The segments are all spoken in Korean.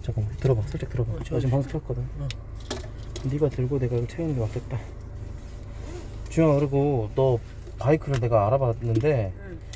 잠깐만 들어봐, 살짝 들어봐. 나 지금 방송 켰거든. 네가 들고 내가 이거 채우는 게 맞겠다. 주영아, 그리고 너 바이크를 내가 알아봤는데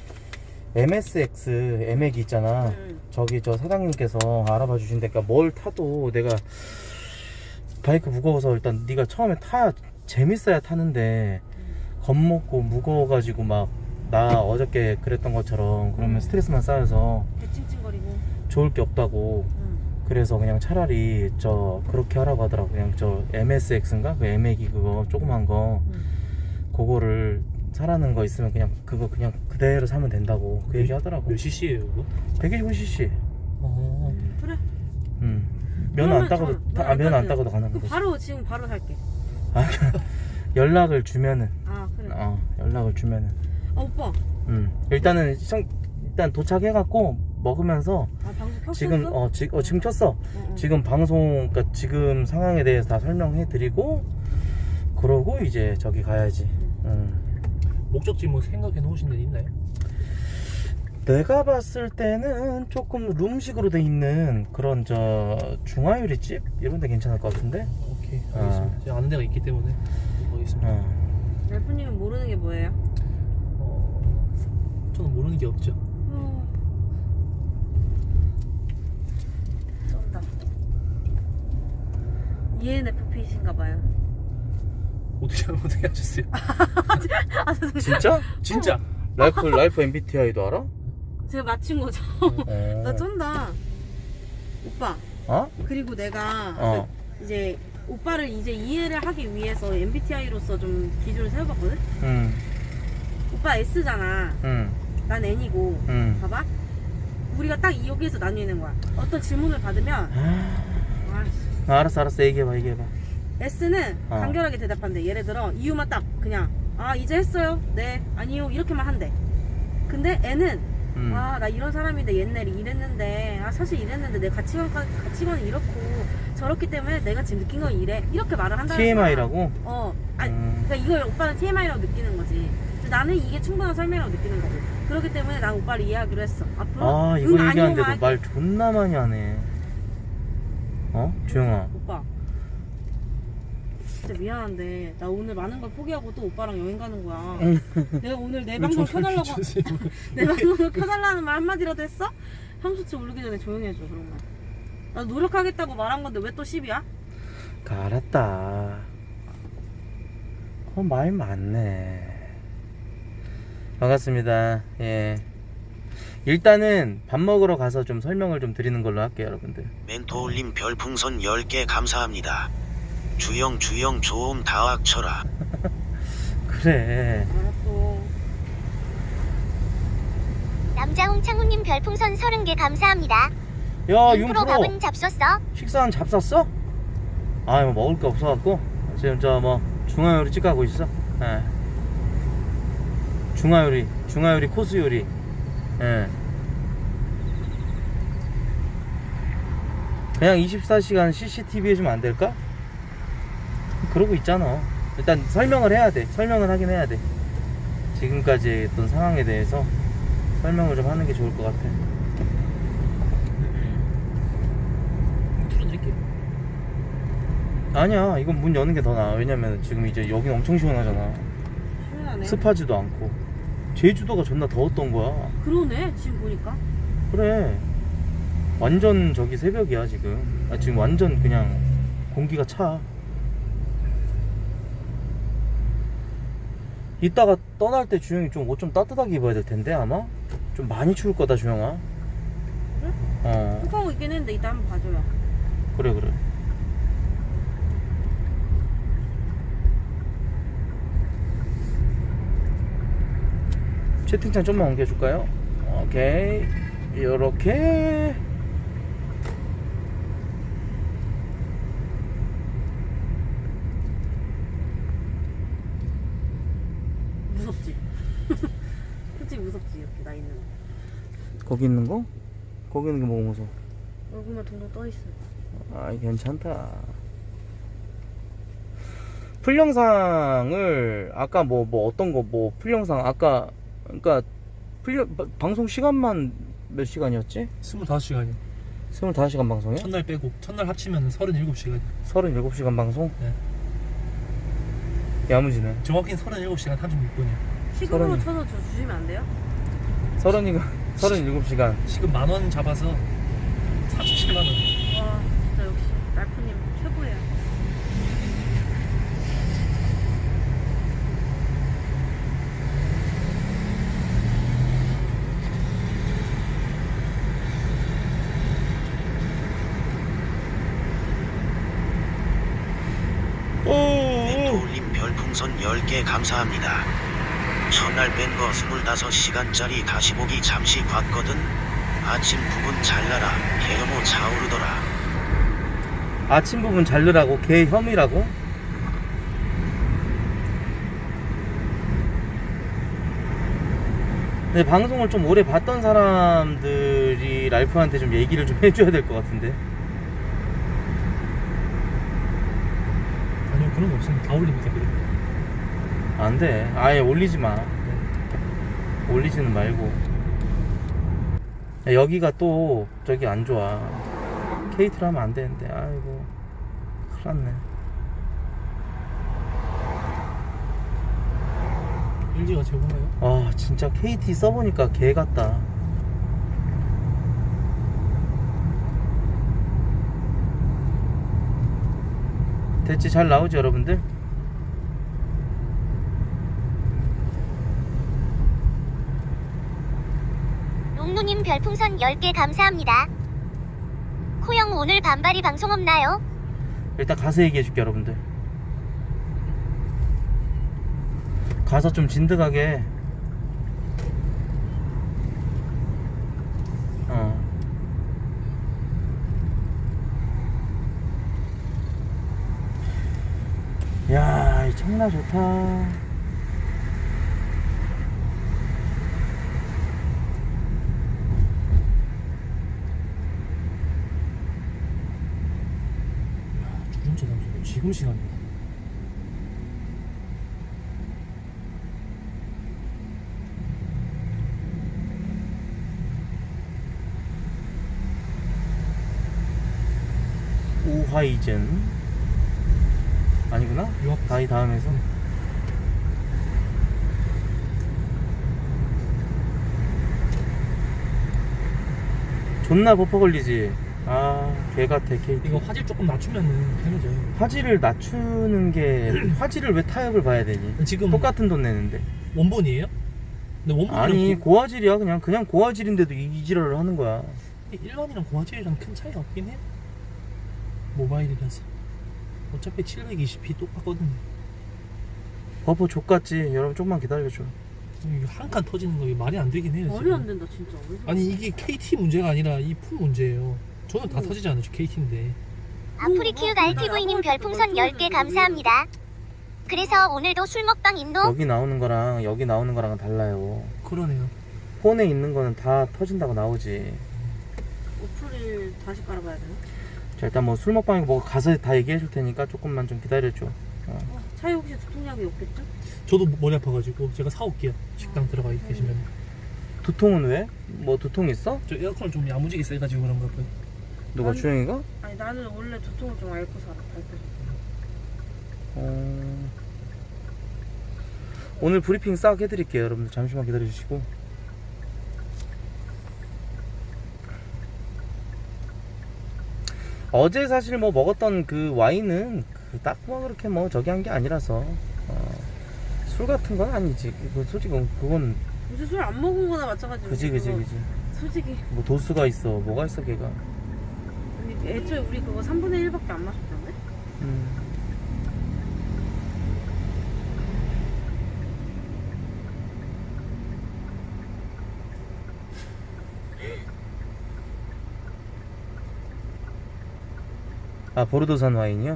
MSX MX 있잖아. 저기 저 사장님께서 알아봐 주신다니까 뭘 타도 내가 바이크 무거워서 일단 네가 처음에 타야 재밌어야 타는데 겁먹고 무거워가지고 막 나 어저께 그랬던 것처럼 그러면 스트레스만 쌓여서 찡찡거리고 좋을 게 없다고. 그래서 그냥 차라리 저 그렇게 하라고 하더라고. 그냥 저 MSX인가? 그 MX 그거 조그만 거 그거를 사라는 거 있으면 그냥 그거 그냥 그대로 사면 된다고 그 얘기 하더라고. 몇 cc예요 그거? 125cc. 그래. 면허 안 따고도 면허 안 따고도 가는 거지. 바로 지금 바로 살게. 아, 연락을 주면은. 아 그래. 연락을 주면은. 아 오빠. 일단은 일단 도착해갖고 먹으면서. 아 방송 켰어? 지금 지금 켰어. 지금 방송 그러니까 지금 상황에 대해서 다 설명해드리고 그러고 이제 저기 가야지. 목적지 뭐 생각해 놓으신 데 있나요? 내가 봤을 때는 조금 룸식으로 돼 있는 그런 저 중화요리집 이런 데 괜찮을 것 같은데. 오케이 알겠습니다. 제가 아는 데가 있기 때문에 가겠습니다. 래프님은 모르는 게 뭐예요? 저는 모르는 게 없죠. 쩐다. ENFP이신가봐요. 어떻게 하셨어요? 진짜? 진짜? 라이프 MBTI도 알아? 제가 맞춘 거죠. 나 쩐다. 오빠. 그리고 내가 이제 오빠를 이제 이해를 하기 위해서 MBTI로서 좀 기준을 세워봤거든? 오빠 S잖아. 난 N이고. 봐봐. 우리가 딱 여기에서 나뉘는 거야. 어떤 질문을 받으면 알았어 얘기해봐. S는 간결하게 대답한대. 예를 들어 이유만 딱 그냥 이제 했어요? 네. 아니요. 이렇게만 한대. 근데 N은 나 이런 사람인데 옛날에 이랬는데 사실 이랬는데 내 가치관은 이렇고 저렇기 때문에 내가 지금 느낀 건 이래. 이렇게 말을 한다는 TMI라고? 거야. 그러니까 이걸 오빠는 TMI라고 느끼는 거지. 나는 이게 충분한 설명이라고 느끼는 거고. 그렇기 때문에 난 오빠를 이해하기로 했어. 앞으로 이거 얘기하는데도 말 존나 많이 하네. 주영아. 오빠 진짜 미안한데 나 오늘 많은 걸 포기하고 또 오빠랑 여행 가는 거야. 내가 오늘 내 방송 켜달라고 내 방송을 켜달라는 말 한마디라도 했어? 향수치 오르기 전에 조용히 해줘. 그런 말. 나 노력하겠다고 말한 건데 왜 또 10이야? 알았다. 말 많네. 반갑습니다. 예. 일단은 밥 먹으러 가서 좀 설명을 좀 드리는 걸로 할게요, 여러분들. 멘토올림 별풍선 10개 감사합니다. 주영 조음 다학쳐라. 그래. 알았어. 남자홍 창훈님 별풍선 30개 감사합니다. 야, 윤프로 밥은 잡섰어? 식사는 잡쌌어? 뭐 먹을 게 없어갖고 지금 중화요리 찍하고 있어. 예. 중화요리 코스 요리. 예. 그냥 24시간 CCTV 해주면 안 될까? 그러고 있잖아. 일단 설명을 해야 돼. 설명을 하긴 해야 돼. 지금까지 했던 상황에 대해서 설명을 좀 하는 게 좋을 것 같아. 틀어드릴게요. 아니야, 이건 문 여는 게 더 나아. 왜냐면 지금 이제 여긴 엄청 시원하잖아. 시원하네. 습하지도 않고. 제주도가 존나 더웠던 거야. 그러네 지금 보니까. 그래. 완전 저기 새벽이야 지금. 지금 완전 그냥 공기가 차. 이따가 떠날 때 주영이 좀 옷 좀 따뜻하게 입어야 될 텐데 아마? 좀 많이 추울 거다 주영아. 그래? 혹하고 있긴 했는데 이따 한번 봐줘요. 그래. 채팅창 좀만 옮겨줄까요? 오케이. 요렇게. 무섭지? 솔직히 무섭지 이렇게 나 있는 거기 있는 거? 거기 있는 게 뭐가 무서워? 얼굴만 동동 떠있어. 괜찮다. 풀영상을 아까 어떤 거 풀영상 아까 그러니까 방송 시간만 몇 시간이었지? 25시간이요. 25시간 방송이요? 첫날 빼고 첫날 합치면 37시간. 37시간 방송? 네. 야무지네. 정확히는 37시간 36분이요. 시급으로 쳐서 저 주시면 안 돼요? 37시간. 지금 10,000원 잡아서 47만 원. 와 진짜 역시 랄프님 최고예요. 멘토올림 별풍선 10개 감사합니다. 첫날 뺀 거 25시간짜리 다시 보기 잠시 봤거든. 아침 부분 잘라라 개혐오 차오르더라. 아침 부분 자르라고? 개 혐의라고? 근데 방송을 좀 오래 봤던 사람들이 랄프한테 좀 얘기를 좀 해줘야 될 것 같은데. 아니요 그런 거 없으면 다 올립니다. 그래. 안 돼. 아예 올리지 마. 올리지는 말고. 야, 여기가 또 저기 안 좋아. 케이트를 하면 안 되는데. 아이고 큰일 났네. LG가 최고네요. 아 진짜 KT 써보니까 개 같다. 대체 잘 나오지 여러분들? 롱루님 별풍선 10개 감사합니다. 코영 오늘 반발이 방송 없나요? 일단 가서 얘기해줄게 여러분들. 가서 좀 진득하게. 야, 이 청라 좋다. 주름차 잠시만 지금 시간이야. 우하이젠 아니구나? 다이 다음에서. 존나 버퍼 걸리지. 아 개같아 KT. 이거 화질 조금 낮추면 편해져요. 화질을 낮추는 게 화질을 왜 타협을 봐야 되니? 지금 똑같은 돈 내는데. 원본이에요? 근데 원본이랑 아니 고화질이야. 그냥 고화질인데도 이 지랄을 하는 거야. 일반이랑 고화질이랑 큰 차이가 없긴 해요. 모바일이라서 어차피 720p 똑같거든요. 버퍼 족같지. 여러분 좀만 기다려줘. 한 칸 터지는 거 말이 안 되긴 해요. 말이 지금. 안 된다 진짜. 아니 이게 KT 문제가 아니라 이 풀 문제예요. 저는 다 터지지 않았죠. KT인데. 아프리키우 갈티브이님 별풍선 10개 감사합니다. 그래서 오늘도 술 먹방 인도? 여기 나오는 거랑 여기 나오는 거랑은 달라요. 그러네요. 폰에 있는 거는 다 터진다고 나오지. 어플을 다시 깔아봐야 되나? 자 일단 뭐 술 먹방이고 뭐 가서 다 얘기해 줄 테니까 조금만 좀 기다려줘. 차에 혹시 두통약이 없겠죠? 저도 머리 아파가지고 제가 사올게요. 식당 들어가 계시면. 두통은 왜? 뭐 두통 있어? 저 에어컨을 좀 야무지게 세가지고 그런가 봐요. 누가 주영이가? 아니 나는 원래 두통을 좀 앓고 살아. 오늘 브리핑 싹 해드릴게요. 여러분들 잠시만 기다려주시고. 어제 사실 뭐 먹었던 그 와인은 딱 뭐 그렇게 뭐 저기 한 게 아니라서 술 같은 건 아니지. 솔직히 그건 요새 술 안 먹은 거나 마찬가지고. 그지. 솔직히 뭐 도수가 있어. 뭐가 있어 걔가. 아니, 애초에 우리 그거 3분의 1밖에 안 마셨던데? 아 보르도산 와인이요?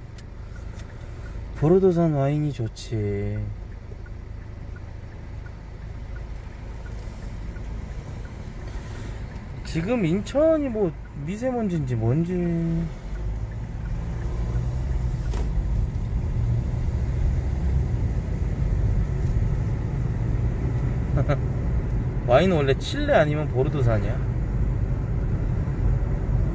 보르도산 와인이 좋지. 지금 인천이 뭐 미세먼지인지 뭔지. 와인은 원래 칠레 아니면 보르도산이야.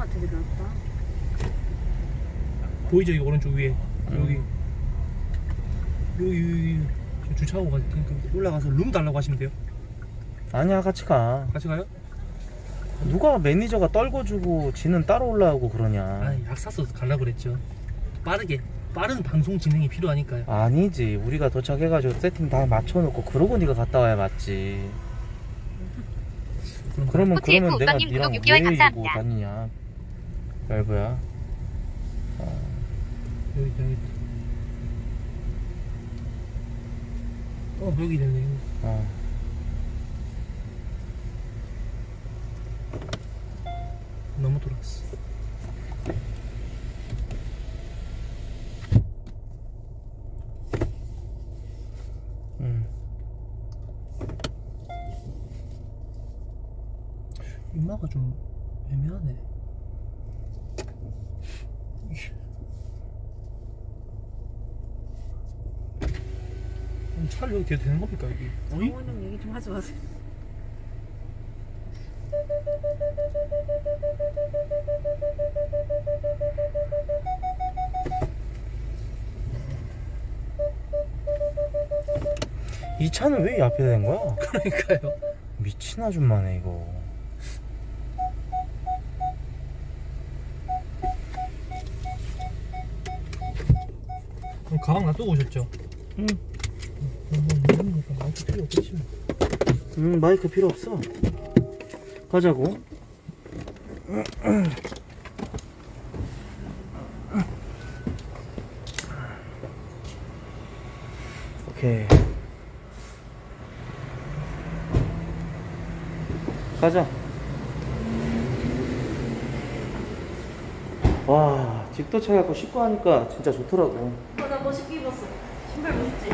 되게 넓다. 보이죠? 이 오른쪽 위에 여기 저 주차하고 갈 테니까 올라가서 룸 달라고 하시면 돼요. 아니야, 같이 가. 같이 가요? 누가 매니저가 떨궈주고 지는 따로 올라오고 그러냐. 아니 약 사서 가려고 그랬죠. 빠른 방송 진행이 필요하니까요. 아니지, 우리가 도착해가지고 세팅 다 맞춰놓고 그러고 네가 갔다 와야 맞지. 그러면 호텔 내가 오빠님 니랑 구독 왜 6개월 이러고 감사합니다. 다니냐. 얇아야. 여기 여기 됐네. 너무 돌았어. 인마가 좀 애매하네. 차를 여기 대도 되는 겁니까 여기? 장원영 얘기 좀 하지 마세요. 이 차는 왜 이 앞에 된 거야? 그러니까요. 미친 아줌마네 이거. 그럼 가방 놔두고 오셨죠? 응. 마이크 필요 없겠지 뭐. 마이크 필요 없어. 가자고. 오케이. 가자. 와, 집 도착해갖고 씻고 하니까 진짜 좋더라고. 나 멋있게 입었어. 신발 멋있지?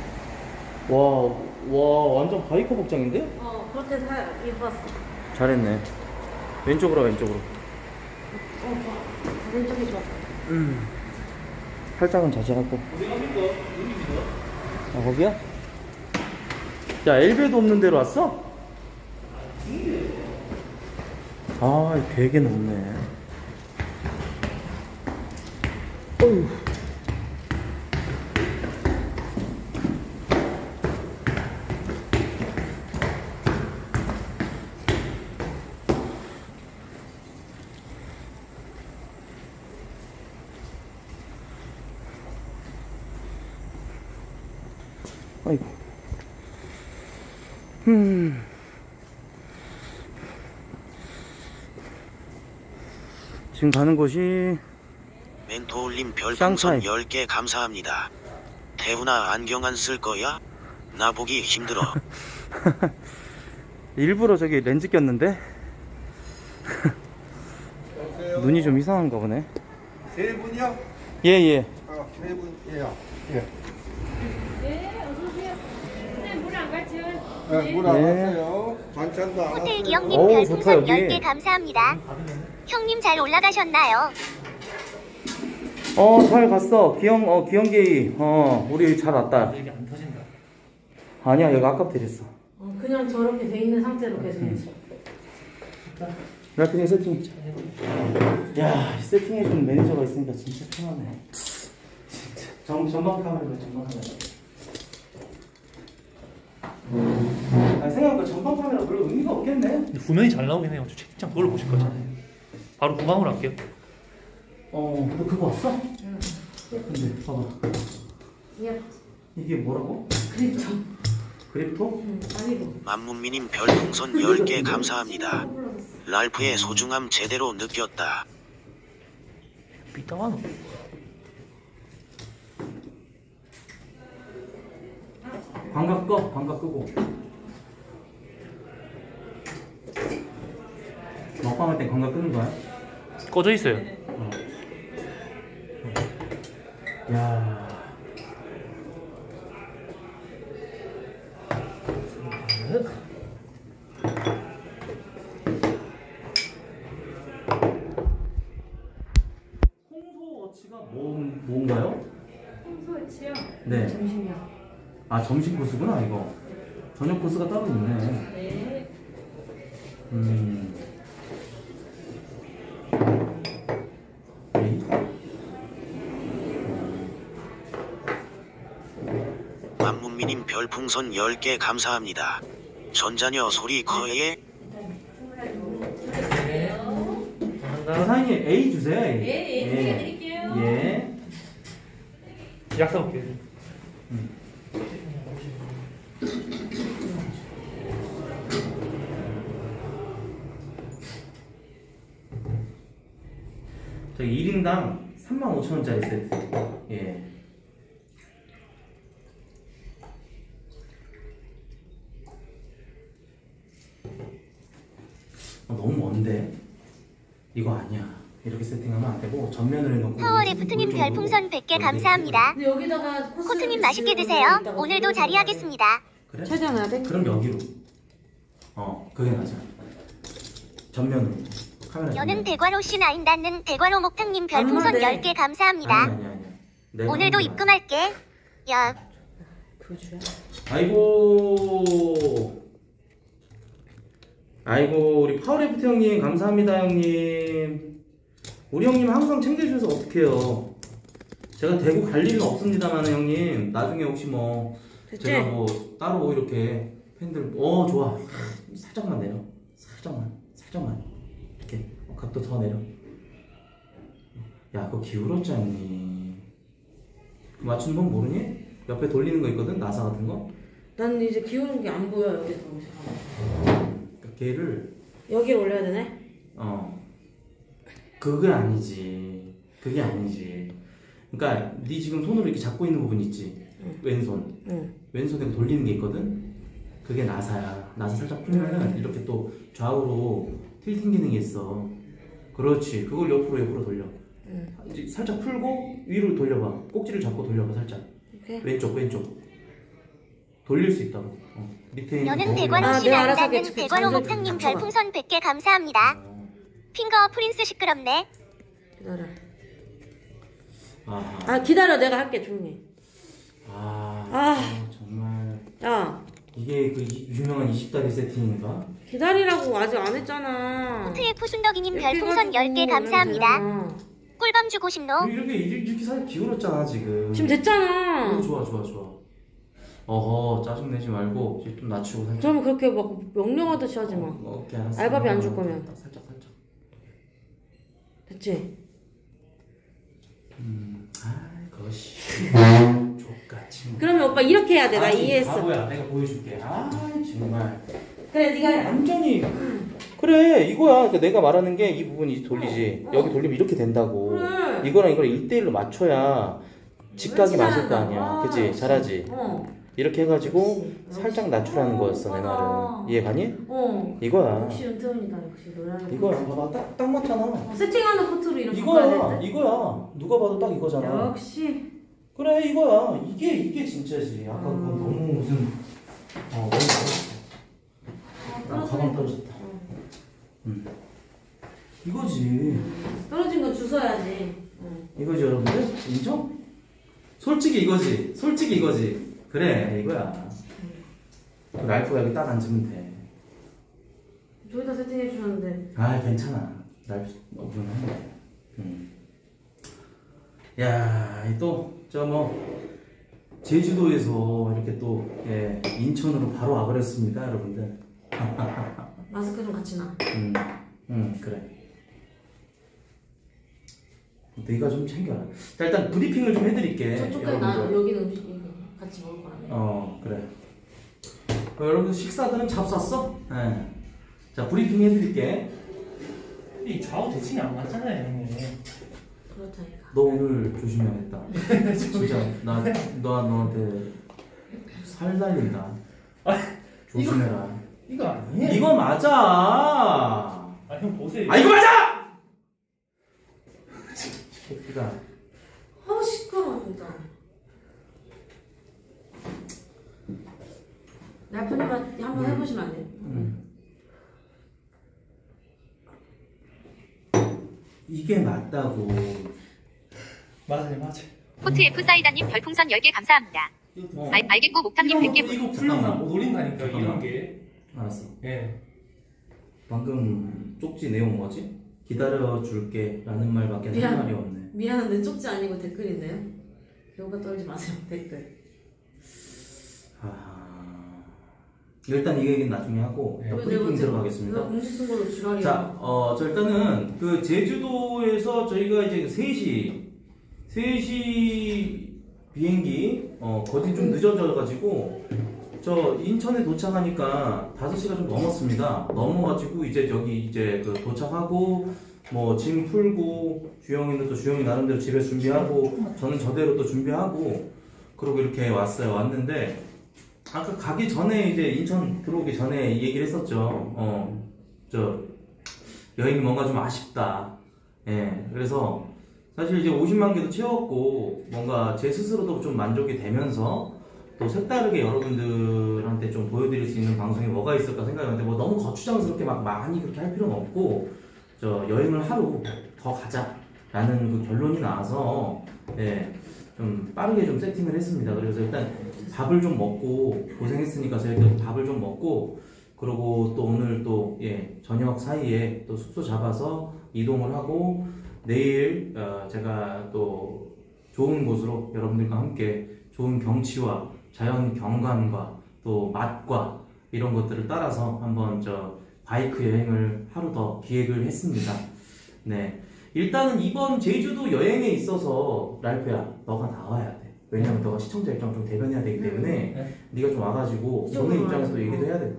와, 완전 바이커 복장인데? 그렇게 입었어. 잘했네. 왼쪽으로 가, 왼쪽으로. 왼쪽이 좋아. 팔짱은 자제하고. 아, 거기야? 야, 엘베도 없는 데로 왔어? 아, 되게 높네. 어휴. 아이고. 지금 가는 곳이 멘토올림 별풍선 샹차이. 10개 감사합니다. 태훈아 안경 안 쓸 거야? 나 보기 힘들어. 일부러 저기 렌즈 꼈는데 눈이 좀 이상한가 보네. 세 분이요? 예예. 세 분이에요. 예. 네, 어서오세요. 네, 물 안 갔죠? 물안 네. 왔어요. 반찬도 안 호텔 왔어요. 기영님 어우, 좋다, 별풍선 여기. 10개 감사합니다. 형님 잘 올라가셨나요? 잘 갔어. 기영게이. 우리 잘 왔다. 이게 안 터진다. 아니야, 여기 아깝게 됐어. 그냥 저렇게 돼 있는 상태로 계속 있어. 라이팅 세팅. 야, 세팅해주는 매니저가 있으니까 진짜 편하네. 진짜. 전방 카메라, 전방 카메라. 아니, 생각해보니까 전방 카메라 별로 의미가 없겠네. 근데 후면이 잘 나오긴 해요. 저 채팅창 그걸로 보실 거잖아요. 바로 후방으로 할게요. 너 그거 왔어? 응. 근데 봐봐. 이게 뭐라고? 그립토. 그립토? 아니고. 만문미님 별풍선 10개 감사합니다. 랄프의 소중함 제대로 느꼈다. 삐딱하노. 광각 꺼, 광각 끄고. 먹방할 때 광각 끄는 거야? 꺼져 있어요. 야. 홍소어치가 뭔가요? 홍소치요? 네. 점심이야. 아, 점심 코스구나 이거. 저녁 코스가 따로 있네. 네. 박문미님 별풍선 10개 감사합니다. 전자녀 소리 커예? 사장님 A 주세요. A. 예, 드릴게요. 예. 약 사올게요. 저기 1인당 35,000원짜리 세트. 예. 너무 먼데? 이거 아니야. 이렇게 세팅하면 안 되고 전면을 해놓고. 파워레프트님 별풍선 100개 감사합니다. 근데 여기다가 코트님 맛있게 드세요. 오늘도 자리하겠습니다. 그래? 최대한 돼? 그럼 여기로. 그게 맞아. 전면으로. 카메라. 여는 대괄호 씨 나인 닿는 대괄호 목탕님 별풍선 안마네. 10개 감사합니다. 아니야. 오늘도 입금할게. 야, 교주야. 아이고 우리 파워레프트 형님 감사합니다 형님. 우리 형님 항상 챙겨주셔서 어떡해요. 제가 대구 갈 일은 없습니다만 형님 나중에 혹시 뭐 됐지? 제가 뭐 따로 이렇게 팬들 좋아 살짝만 내려 살짝만 이렇게 각도 더 내려. 야 그거 기울었잖니. 그 맞추는 법 모르니? 옆에 돌리는 거 있거든 나사 같은 거. 난 이제 기우는 게 안 보여 여기 더. 걔를 여기를 올려야 되네. 그게 아니지. 그러니까 네 지금 손으로 이렇게 잡고 있는 부분 있지. 왼손. 왼손에 돌리는 게 있거든. 그게 나사야. 나사 살짝 풀면은 이렇게 또 좌우로 틸팅 기능이 있어. 그렇지. 그걸 옆으로 돌려. 이제 살짝 풀고 위로 돌려봐. 꼭지를 잡고 돌려봐 살짝. 오케이. 왼쪽. 돌릴 수 있다고. 밑에 있는 여는 거울을 대괄호 씨 내가 나인 알아서 닿는 하겠지. 대괄호 목탕님 별풍선 100개 감사합니다. 핑거 프린스 시끄럽네. 기다려. 아, 기다려 내가 할게 조용히. 정말 야 이게 그 유명한 20다리 세팅인가? 기다리라고 아직 안 했잖아. 코트F 순덕이님 이렇게 별풍선 해가지고 10개 감사합니다. 되잖아. 꿀밤 주고 싶노? 이렇게 살짝 기울었잖아 지금. 지금 됐잖아. 좋아. 어허 짜증내지 말고 이제 좀 낮추고 살짝. 그러면 그렇게 막 명령하듯이 하지 마. 오케이 알았어. 알바비 안 줄 거면. 살짝. 됐지? 그것이 족같이. 그러면 오빠 이렇게 해야 돼. 나 이해했어. 바보야 내가 보여줄게. 정말. 그래 네가 완전히 그래 이거야. 그러니까 내가 말하는 게 이 부분이 돌리지. 여기 돌리면 이렇게 된다고. 그래. 이거랑 이걸 1대1로 맞춰야 직각이 맞을 거 아니야. 그치? 잘하지? 이렇게 해가지고 살짝 낮추라는 거였어 내 말은. 이해 가니? 이거야. 역시 은퇴원이다. 역시 노래하는 이거야. 봐봐 딱 맞잖아. 세팅하는 코트로 이렇게 바꿔야 돼. 이거야. 누가 봐도 딱 이거잖아. 역시 그래 이거야. 이게 진짜지. 아까 그거 너무 무슨 너무 맛있어. 가방 떨어졌다. 이거지. 떨어진 건 주워야지. 이거지 여러분들? 인정? 솔직히 이거지. 그래 이거야. 랄프가 여기 딱 앉으면 돼. 저기다 세팅해 주셨는데. 괜찮아. 랄프 오면 돼. 야, 또 저 뭐 제주도에서 이렇게 또 인천으로 바로 와버렸습니다, 여러분들. 마스크 좀 같이 나. 그래. 네가 좀 챙겨라. 자, 일단 브리핑을 좀 해드릴게. 저쪽에 나 여기는 음식 같이 먹을 거라며. 그래. 여러분들 식사들은 잡쌌어? 네. 자, 브리핑 해드릴게. 이 좌우 대칭이 안 맞잖아요, 형님. 그렇다니까. 너 오늘 조심해야겠다. 진짜 너한테 살 날린다. 조심해라. 이거 아니에요? 이거 맞아. 형 보세요. 이거 맞아. 새끼가. 시끄러워 진짜. 래프님한테 한번 해보시면 안 돼요? 이게 맞다고. 맞아요. 코트 F 사이다님 별풍선 10개 감사합니다. 알겠고 목탕님 100개. 이거 풀려나 못 올린다니까 이런 게. 알았어. 예. 방금 쪽지 내용 뭐지? 기다려줄게 라는 말밖에 할 미안. 말이 없네. 미안한데 쪽지 아니고 댓글인데요? 기호가 떨지 마세요 댓글. 일단 이 얘기는 나중에 하고 네. 브리핑 들어가겠습니다. 공식 쓴 걸로 지랄이야. 자, 저 일단은 그 제주도에서 저희가 이제 3시 비행기 거진 좀 늦어져가지고 저 인천에 도착하니까 5시가 좀 넘었습니다. 넘어가지고 이제 여기 이제 그 도착하고 뭐 짐 풀고 주영이는 또 주영이 나름대로 집에 준비하고 저는 저대로 또 준비하고 그러고 이렇게 왔어요. 왔는데 아까 가기 전에 이제 인천 들어오기 전에 이 얘기를 했었죠. 저 여행이 뭔가 좀 아쉽다. 예, 그래서 사실 이제 50만 개도 채웠고 뭔가 제 스스로도 좀 만족이 되면서 또 색다르게 여러분들한테 좀 보여드릴 수 있는 방송이 뭐가 있을까 생각했는데 뭐 너무 거추장스럽게 막 많이 그렇게 할 필요는 없고 저 여행을 하루 더 가자라는 그 결론이 나와서 예, 좀 빠르게 좀 세팅을 했습니다. 그래서 일단 밥을 좀 먹고 고생했으니까 저희도 밥을 좀 먹고 그리고 또 오늘 또 예, 저녁 사이에 또 숙소 잡아서 이동을 하고 내일 제가 또 좋은 곳으로 여러분들과 함께 좋은 경치와 자연 경관과 또 맛과 이런 것들을 따라서 한번 저 바이크 여행을 하루 더 기획을 했습니다. 네, 일단은 이번 제주도 여행에 있어서 랄프야 너가 나와야 돼. 왜냐면 너가 시청자 입장 좀 대변해야 되기 때문에 네가 좀 와가지고 너네 입장에서 또 얘기도 해야 돼.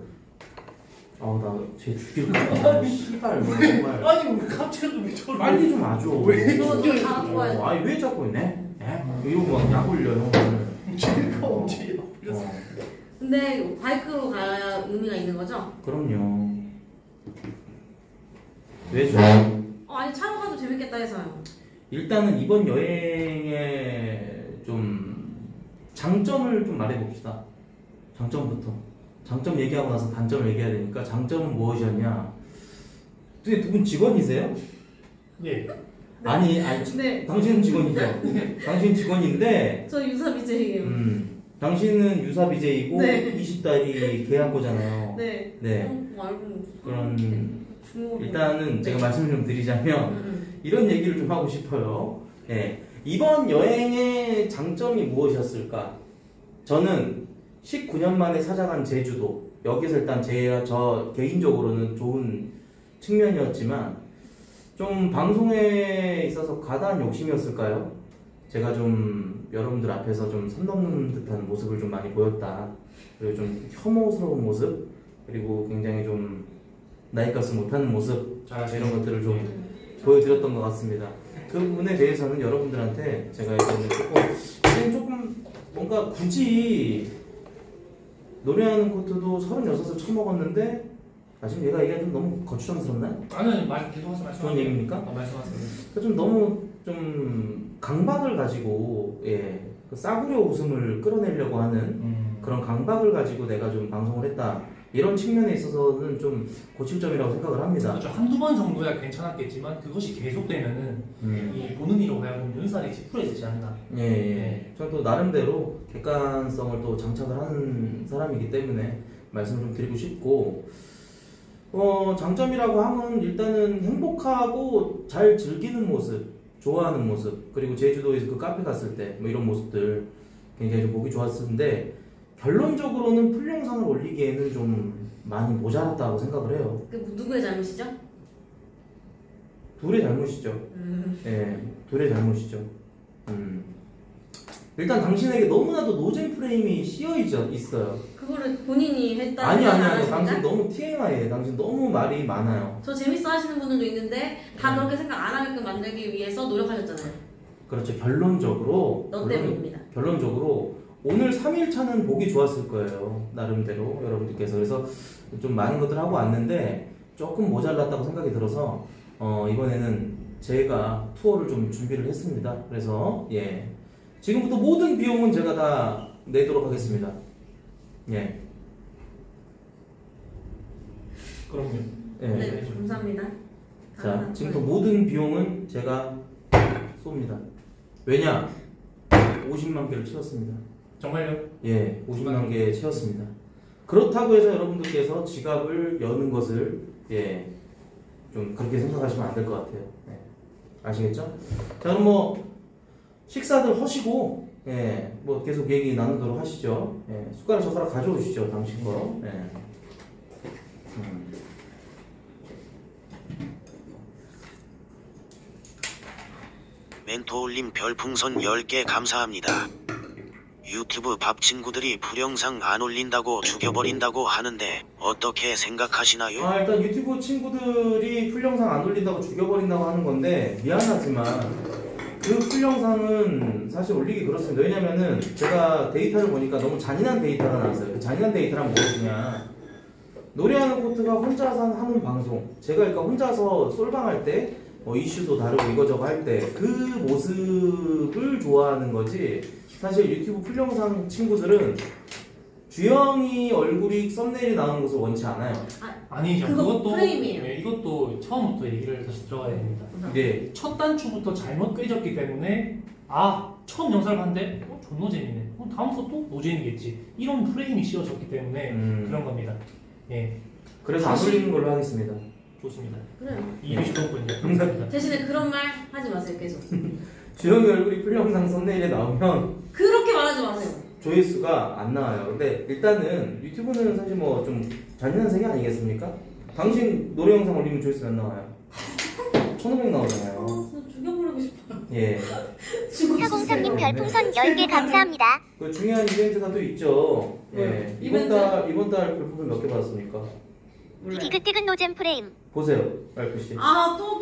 나쟤 죽일 거야. 씨발 뭐 정말. 아니 왜 갑자기 왜 저를 빨리 좀 와줘. 왜? 아니 왜 자꾸 있네? 이거 뭐약 올려요. 제가 언제 그랬어? 근데 바이크로 가야 의미가 있는 거죠? 그럼요. 왜죠? 아니 차로 가도 재밌겠다 해서요. 일단은 이번 여행의 좀 장점을 좀 말해봅시다. 장점부터. 장점 얘기하고 나서 단점을 얘기해야 되니까 장점은 무엇이었냐? 두 분 직원이세요? 네. 아니 네. 당신은 직원이죠? 당신 직원인데 저 유사 BJ예요. 당신은 유사 BJ이고 네. 20달이 계약고잖아요. 네. 네. 알고. 그런 일단은 제가 말씀을 좀 드리자면 이런 얘기를 좀 하고 싶어요. 네. 이번 여행의 장점이 무엇이었을까? 저는 19년 만에 찾아간 제주도. 여기서 일단 저 개인적으로는 좋은 측면이었지만 좀 방송에 있어서 과다한 욕심이었을까요? 제가 좀 여러분들 앞에서 좀 선 넘는 듯한 모습을 좀 많이 보였다. 그리고 좀 혐오스러운 모습, 그리고 굉장히 좀 나이값을 못하는 모습, 이런 것들을 좀 보여드렸던 것 같습니다. 그 부분에 대해서는 여러분들한테 제가 이제는 조금 뭔가 굳이 노래하는 코트도 36을 처먹었는데 지금 얘가 얘기가 좀 너무 거추장스럽나요? 아니 말 계속 하세요. 그런 얘기입니까? 말씀하세요. 좀 너무 좀 강박을 가지고 그 싸구려 웃음을 끌어내려고 하는 그런 강박을 가지고 내가 좀 방송을 했다. 이런 측면에 있어서는 좀 고칠 점이라고 생각을 합니다. 그렇죠. 한두 번 정도야 괜찮았겠지만 그것이 계속되면은 이 보는 이로 하여금 눈살이 찌푸려지지 않나. 예. 저도 나름대로 객관성을 또 장착을 하는 사람이기 때문에 말씀을 좀 드리고 싶고 장점이라고 하면 일단은 행복하고 잘 즐기는 모습, 좋아하는 모습, 그리고 제주도에서 그 카페 갔을 때 뭐 이런 모습들 굉장히 좀 보기 좋았었는데 결론적으로는 풀 영상을 올리기에는 좀 많이 모자랐다고 생각을 해요. 그 누구의 잘못이죠? 둘의 잘못이죠. 둘의 잘못이죠. 일단 당신에게 너무나도 노잼 프레임이 씌어 있어요. 그거를 본인이 했다는 아니. 당신 너무 TMI에 당신 너무 말이 많아요. 저 재밌어 하시는 분들도 있는데 다 그렇게 생각 안 하게끔 만들기 위해서 노력하셨잖아요. 그렇죠. 결론적으로 너 때문입니다. 결론적으로 오늘 3일차는 보기 좋았을 거예요. 나름대로 여러분들께서. 그래서 좀 많은 것들 하고 왔는데 조금 모자랐다고 생각이 들어서 이번에는 제가 투어를 좀 준비를 했습니다. 그래서 지금부터 모든 비용은 제가 다 내도록 하겠습니다. 그럼요. 네, 감사합니다. 자, 지금부터 모든 비용은 제가 쏩니다. 왜냐? 50만 개를 채웠습니다. 정말요? 50만 개 채웠습니다. 그렇다고 해서 여러분들께서 지갑을 여는 것을 좀 그렇게 생각하시면 안 될 것 같아요. 아시겠죠? 자, 그럼 식사들 하시고 예, 뭐 계속 얘기 나누도록 하시죠. 예, 숟가락 젓가락 가져오시죠, 당신 거. 예. 멘토올림 별풍선 10개 감사합니다. 유튜브 밥 친구들이 풀영상 안 올린다고 죽여버린다고 하는데 어떻게 생각하시나요? 아, 일단 유튜브 친구들이 풀영상 안 올린다고 죽여버린다고 하는 건데 미안하지만 그 풀영상은 사실 올리기 그렇습니다. 왜냐면은 제가 데이터를 보니까 너무 잔인한 데이터가 나왔어요. 그 잔인한 데이터란 무엇이냐, 노래하는 코트가 혼자서 하는 방송, 제가 그러니까 혼자서 솔방할 때 이슈도 다루고 이거저거 할 때 그 모습을 좋아하는 거지, 사실 유튜브 풀영상 친구들은 주영이 얼굴이 썸네일에 나오는 것을 원치 않아요. 아니죠. 그것도 프레임이에요. 네, 이것도 처음부터 얘기를 다시 들어가야 됩니다. 네. 첫 단추부터 잘못 꿰졌기 때문에 처음 영상을 봤는데 존노 재미네. 다음부터 또 노잼이겠지. 이런 프레임이 씌워졌기 때문에 그런 겁니다. 예. 그래서 안 올리는 걸로 하겠습니다. 좋습니다. 그래요. 입이 주동군요. 감사합니다. 대신에 그런 말 하지 마세요, 계속. 주영이 얼굴이 풀영상 썸네일에 나오면 그렇게 말하지 마세요. 조회수가 안 나와요. 근데 일단은 유튜브는 사실 뭐 좀 잔인한 세계 아니겠습니까? 당신 노래 영상 올리면 조회수 안 나와요. 1500 나오잖아요. 진짜 죽여버리고 싶어요. 예. 사공삼님 별풍선 10개 감사합니다. 그 중요한 이벤트가 또 있죠. 예. 이번 달 별풍선 몇 개 받았습니까? 디귿디귿 노잼 프레임. 보세요, 랄프씨. 또.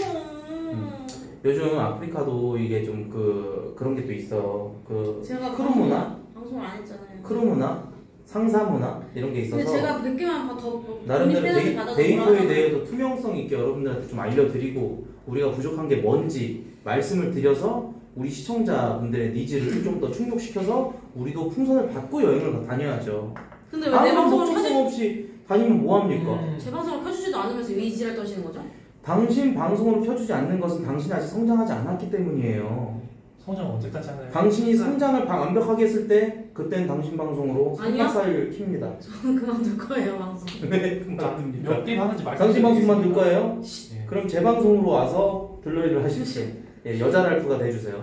요즘 아프리카도 이게 좀 그런 게 또 있어. 제가 크루문화? 방송을 안 했잖아요. 크루문화? 상사문화? 이런 게 있어서. 근데 제가 몇 개만 더 나름대로 받아서 데이터에 뭐라고 대해서 투명성 있게 여러분들한테 좀 알려드리고 우리가 부족한 게 뭔지 말씀을 드려서 우리 시청자분들의 니즈를 좀 더 충족시켜서 우리도 풍선을 받고 여행을 다녀야죠. 근데 왜 내 방송을 목적성 없이 다니면 뭐합니까? 제 방송을 켜주지도 않으면서 왜 이지랄 떠시는 거죠? 당신 방송을 켜주지 않는 것은 당신이 아직 성장하지 않았기 때문이에요. 성장 언제까지 하나요? 당신이 성장을 완벽하게 했을 때 그때는 당신 방송으로 삼겹살을 킵니다. 저는 그만둘 거예요, 방송. 네, 그만둡니다. 몇 개 하는지 당신 방송만 들 거예요? 예. 그럼 제 방송으로 와서 들러리를 하십시오. 예, 여자 랄프가 돼주세요.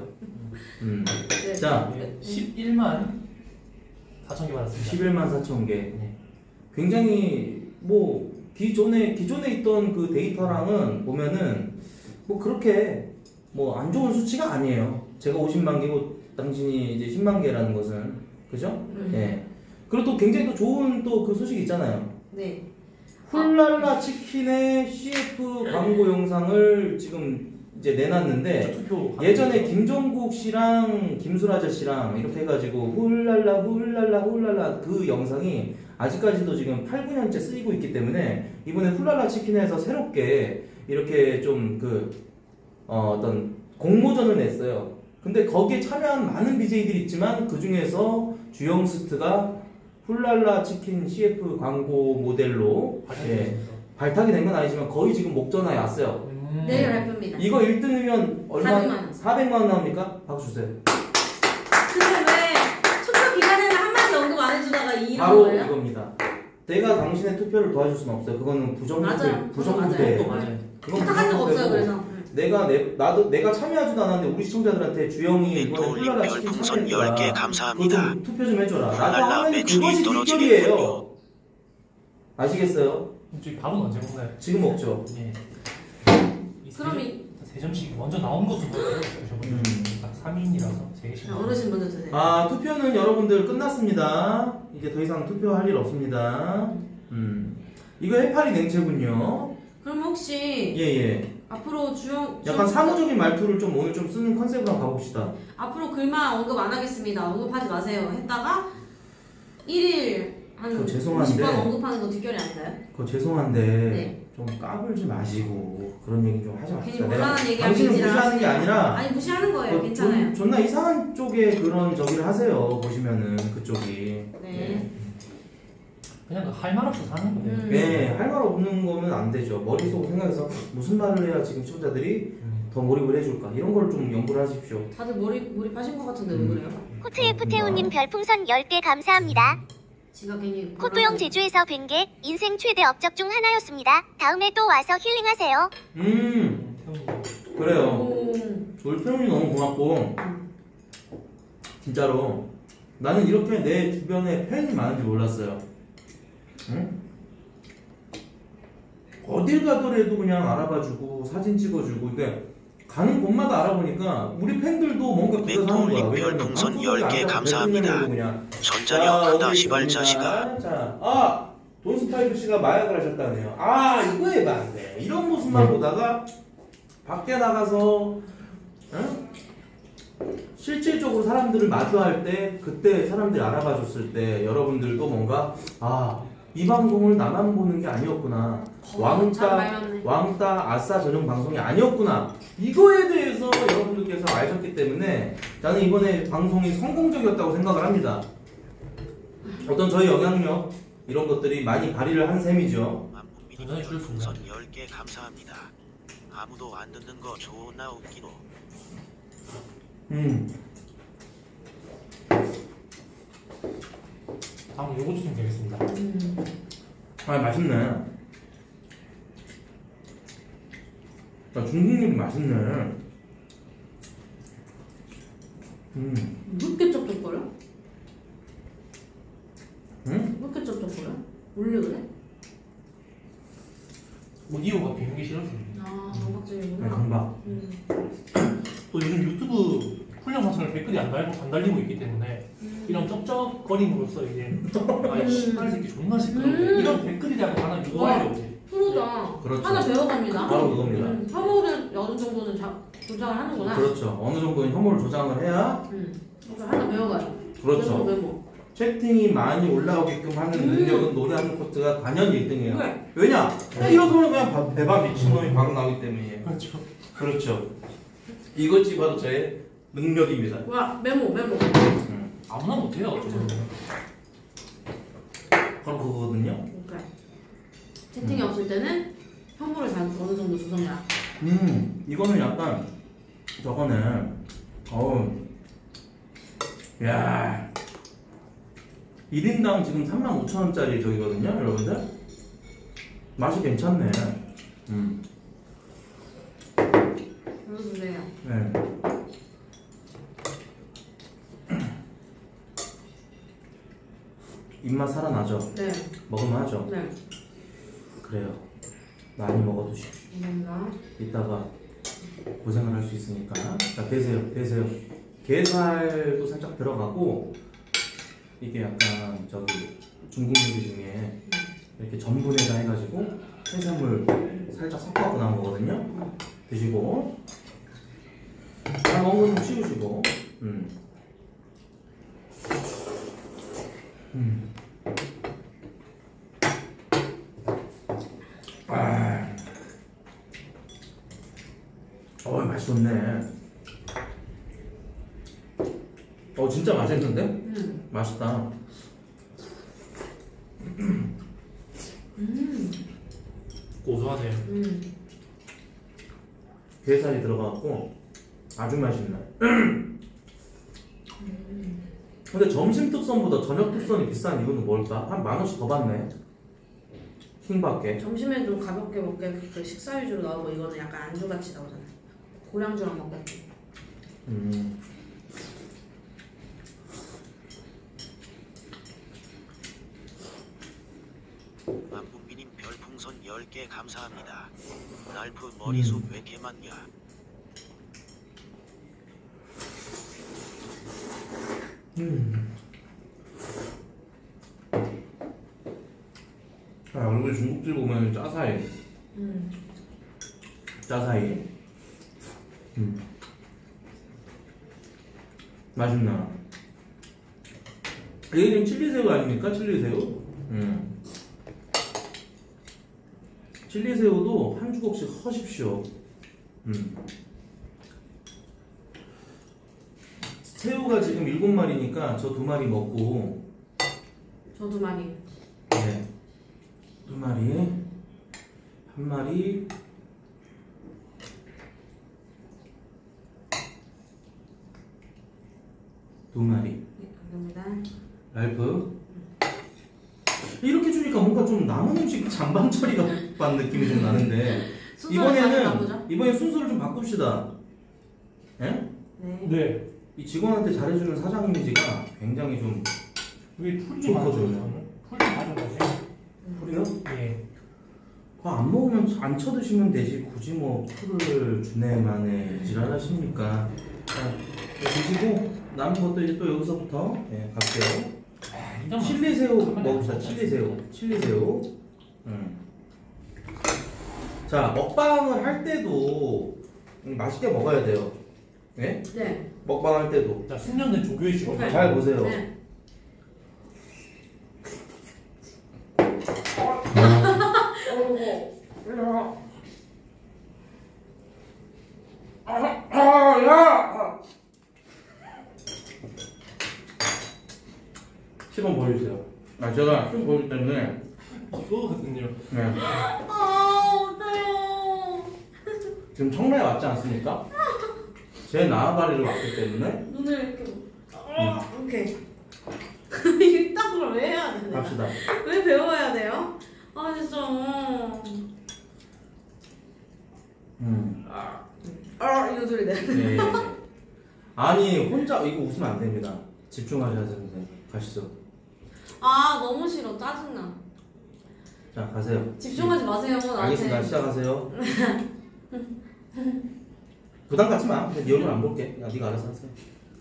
네. 자, 11만 4천 개 받았습니다. 11만 4천 개. 네. 굉장히 뭐 기존에 있던 그 데이터랑은 보면은 뭐 그렇게 뭐 안 좋은 수치가 아니에요. 제가 50만 개고 당신이 이제 10만 개라는 것은, 그죠? 예. 그리고 또 굉장히 또 좋은 또 그 소식이 있잖아요. 네. 훌랄라 치킨의 CF 광고 영상을 지금 이제 내놨는데, 예전에 김종국 씨랑 김수라자 씨랑 이렇게 해가지고 훌랄라 그 영상이 아직까지도 지금 8, 9년째 쓰이고 있기 때문에 이번에 훌랄라 치킨에서 새롭게 이렇게 좀 어떤 공모전을 냈어요. 근데 거기에 참여한 많은 BJ들이 있지만 그 중에서 주영스트가 훌랄라 치킨 CF 광고 모델로 발탁이 된 건 아니지만 거의 지금 목전화에 왔어요. 내일 발표입니다. 이거 1등이면 얼마? 400만 원. 400만 원 나옵니까? 박수 주세요. 근데 왜 투표 기간에는 한마디 언급 안 해주다가 이런 바로 거예요? 이겁니다. 내가 당신의 투표를 도와줄 수는 없어요. 그거는 맞아요. 부정부대. 맞아요. 부탁한 적 없어요, 그래서. 내가 참여하지도 않았는데 우리 시청자들한테 주영이 이번에 멘토올림 훌랄라 치킨 별풍선 참여했다. 10개 감사합니다. 그거 좀 투표 좀 해줘라. 나도 훌랄라 하면 매출이 그것이 떨어지겠군요. 비결이에요. 아시겠어요? 저희 밥은 언제 먹나요? 지금 먹죠. 예. 그럼 세 점씩 먼저 나온 것도 먹어요. 딱 3인이라서 3개씩. 어르신 먼저 드세요. 투표는 여러분들 끝났습니다. 이제 더 이상 투표할 일 없습니다. 이거 해파리 냉채군요. 그럼 혹시 예. 앞으로 약간 사무적인 말투를 좀 오늘 좀 쓰는 컨셉으로 한번 가봅시다. 앞으로 글만 언급 안 하겠습니다. 언급하지 마세요. 했다가 1일 한 그거 죄송한데. 50번 언급하는 거 뒷결이 아닌가요? 그거 죄송한데 네. 좀 까불지 마시고 그런 얘기 좀 하지 괜히 맙시다. 곤란한 얘기 당신을 하시지 무시하는 게 아니라 아니 무시하는 거예요. 괜찮아요. 존나 이상한 쪽에 그런 저기를 하세요. 보시면은 그쪽이. 네. 그냥 할 말 없어 사는 거예요. 네, 할 말 없는 거면 안 되죠. 머릿속 생각해서 무슨 말을 해야 지금 시청자들이 더 몰입을 해줄까 이런 걸 좀 연구를 하십시오. 다들 몰입하신 것 같은데 왜 그래요? 코트F태우님 별풍선 10개 감사합니다. 지가 괜히 코토형 제주에서 뵌 게 인생 최대 업적 중 하나였습니다. 다음에 또 와서 힐링하세요. 그래요. 오. 우리 태훈이 너무 고맙고 진짜로 나는 이렇게 내 주변에 팬이 많은지 몰랐어요. 응? 어딜 가더라도 그냥 알아봐주고 사진 찍어주고 이게 가는 곳마다 알아보니까 우리 팬들도 뭔가 그래서 하는 거야. 맥도올릭 별풍선 10개 감사합니다. 전자력 하다 시발 자식아. 자, 돈스파이크 씨가 마약을 하셨다네요. 이거 해봐 안 돼. 이런 모습만 보다가 밖에 나가서 응? 실질적으로 사람들을 마주할 때 그때 사람들이 알아봐 줬을 때 여러분들도 뭔가 이 방송을 나만 보는 게 아니었구나. 왕따 아싸 전용 방송이 아니었구나. 이거에 대해서 여러분들께서 아셨기 때문에 나는 이번에 방송이 성공적이었다고 생각을 합니다. 어떤 저희 영향력 이런 것들이 많이 발휘를 한 셈이죠. 별풍선 10개 감사합니다. 아무도 안 듣는 거 좋나 웃기노. 다음 요거 주시면 되겠습니다. 맛있네. 중국 요리 맛있네. 왜 이렇게 쩝쩝거려? 응? 왜 이렇게 쩝쩝거려? 원래 그래? 오디오가 비우기 싫어서. 강박증이구나. 강박. 또 요즘 유튜브 훈련 영상을 댓글이 안 달리고 있기 때문에 이런 쩝쩝거림으로써 이제 신발 새끼 존나 시끄러워 이런 댓글이라고 하나 유도하려고. 프로다. 그렇죠. 하나 배워갑니다. 바로 그겁니다. 혐오를 어느 정도는 조장을 하는구나. 그렇죠. 어느 정도는 혐오를 조장을 해야. 그래서 하나 배워가요. 그렇죠. 메모. 채팅이 많이 올라오게끔 하는 능력은 노래하는 코트가 단연 1등이에요. 그래. 왜냐? 이러면 그냥 배반 미친놈이 바로 나오기 때문이에요. 그렇죠. 그렇죠. 이것이 바로 저의 능력입니다. 뭐야? 메모. 아무나 못해요. 바로 그거거든요. 그러니까 채팅이 없을 때는 혐오를 잘 어느 정도 조성해라. 이거는 약간 저거는 야 1인당 지금 35,000원짜리 저기거든요, 여러분들. 맛이 괜찮네. 보여주세요. 네. 입맛 살아나죠? 네. 먹으면 하죠? 네. 그래요. 많이 먹어두십시오. 감사합니다. 이따가 고생을 할 수 있으니까. 자, 배세요. 게살도 살짝 들어가고, 이게 약간 저기 중국 요리 중에 이렇게 전분에다 해가지고 해산물 살짝 섞어갖고 나온 거거든요. 드시고, 먹은 거 좀 치우시고. 맛있네. 진짜 맛있는데? 맛있다. 고소하네요. 게살이 들어가갖고 아주 맛있네. 근데 점심 특선보다 저녁 특선이 비싼 이유는 뭘까? 한 10,000원씩 더 받네. 킹받게. 점심에 좀 가볍게 먹게 그 식사 위주로 나오고 이거는 약간 안주같이 나오잖아. 고량주랑 먹겠지. 만분비님 별풍선 10개 감사합니다. 랄프 머리숱 왜 이렇게 많냐? 얼굴 중국집 보면 짜사해. 짜사해. 맛있나? 이게 지금 칠리새우 아닙니까? 칠리새우? 칠리새우도 한 주걱씩 허십시오. 새우가 지금 7마리니까 저 2마리 먹고. 저 2마리. 네. 2마리. 1마리. 두 마리. 네, 감사합니다. 랄프. 이렇게 주니까 뭔가 좀 남은 음식 잔반 처리반 느낌이 좀 나는데 이번에 순서를 좀 바꿉시다. 예? 네. 네. 이 직원한테 잘해주는 사장 이미지가 굉장히 좀 왜 풀이 좋거든요. 많아요? 풀 가져가세요. 풀이요? 예. 그거 안 먹으면 안 쳐드시면 되지 굳이 뭐 풀을 주네만에 지랄하십니까? 자, 드시고 남은 것도 이제 또 여기서부터 갈게요. 칠리새우 먹읍시다. 칠리새우. 자, 먹방을 할 때도 맛있게 먹어야 돼요. 네? 네. 먹방 할 때도. 자, 숙련된 조교의 직업. 네. 잘 보세요. 네. 시범 보여주세요. 제가 시범 보여주기 때문에. 이거거든요. 네. 어때요? 지금 청라에 왔지 않습니까? 제 나아바리를 왔기 때문에. 눈을 이렇게. 오케이. 일당을 왜 해야 돼? 갑시다. 왜 배워야 돼요? 아 진짜. 이거 소리 내. 예. 아니 혼자 이거 웃으면 안 됩니다. 집중하셔야 되는데 가시죠. 아 너무 싫어 짜증나. 자 가세요. 집중하지 마세요 나한테. 알겠습니다. 시작하세요. 부담 갖지 마. 네 얼굴 안 볼게. 야 네가 알아서 하세요.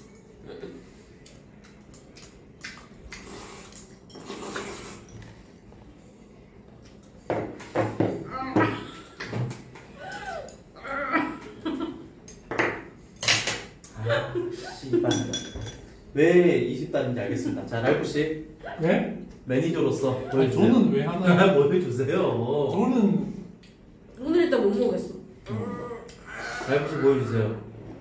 왜 20달인지 알겠습니다. 자, 라이프 씨. 네? 매니저로서 아니, 보여주세요. 저는 왜 하나요? 뭐 해주세요. 저는 오늘 일단 못 먹겠어. 라이프 씨 보여주세요.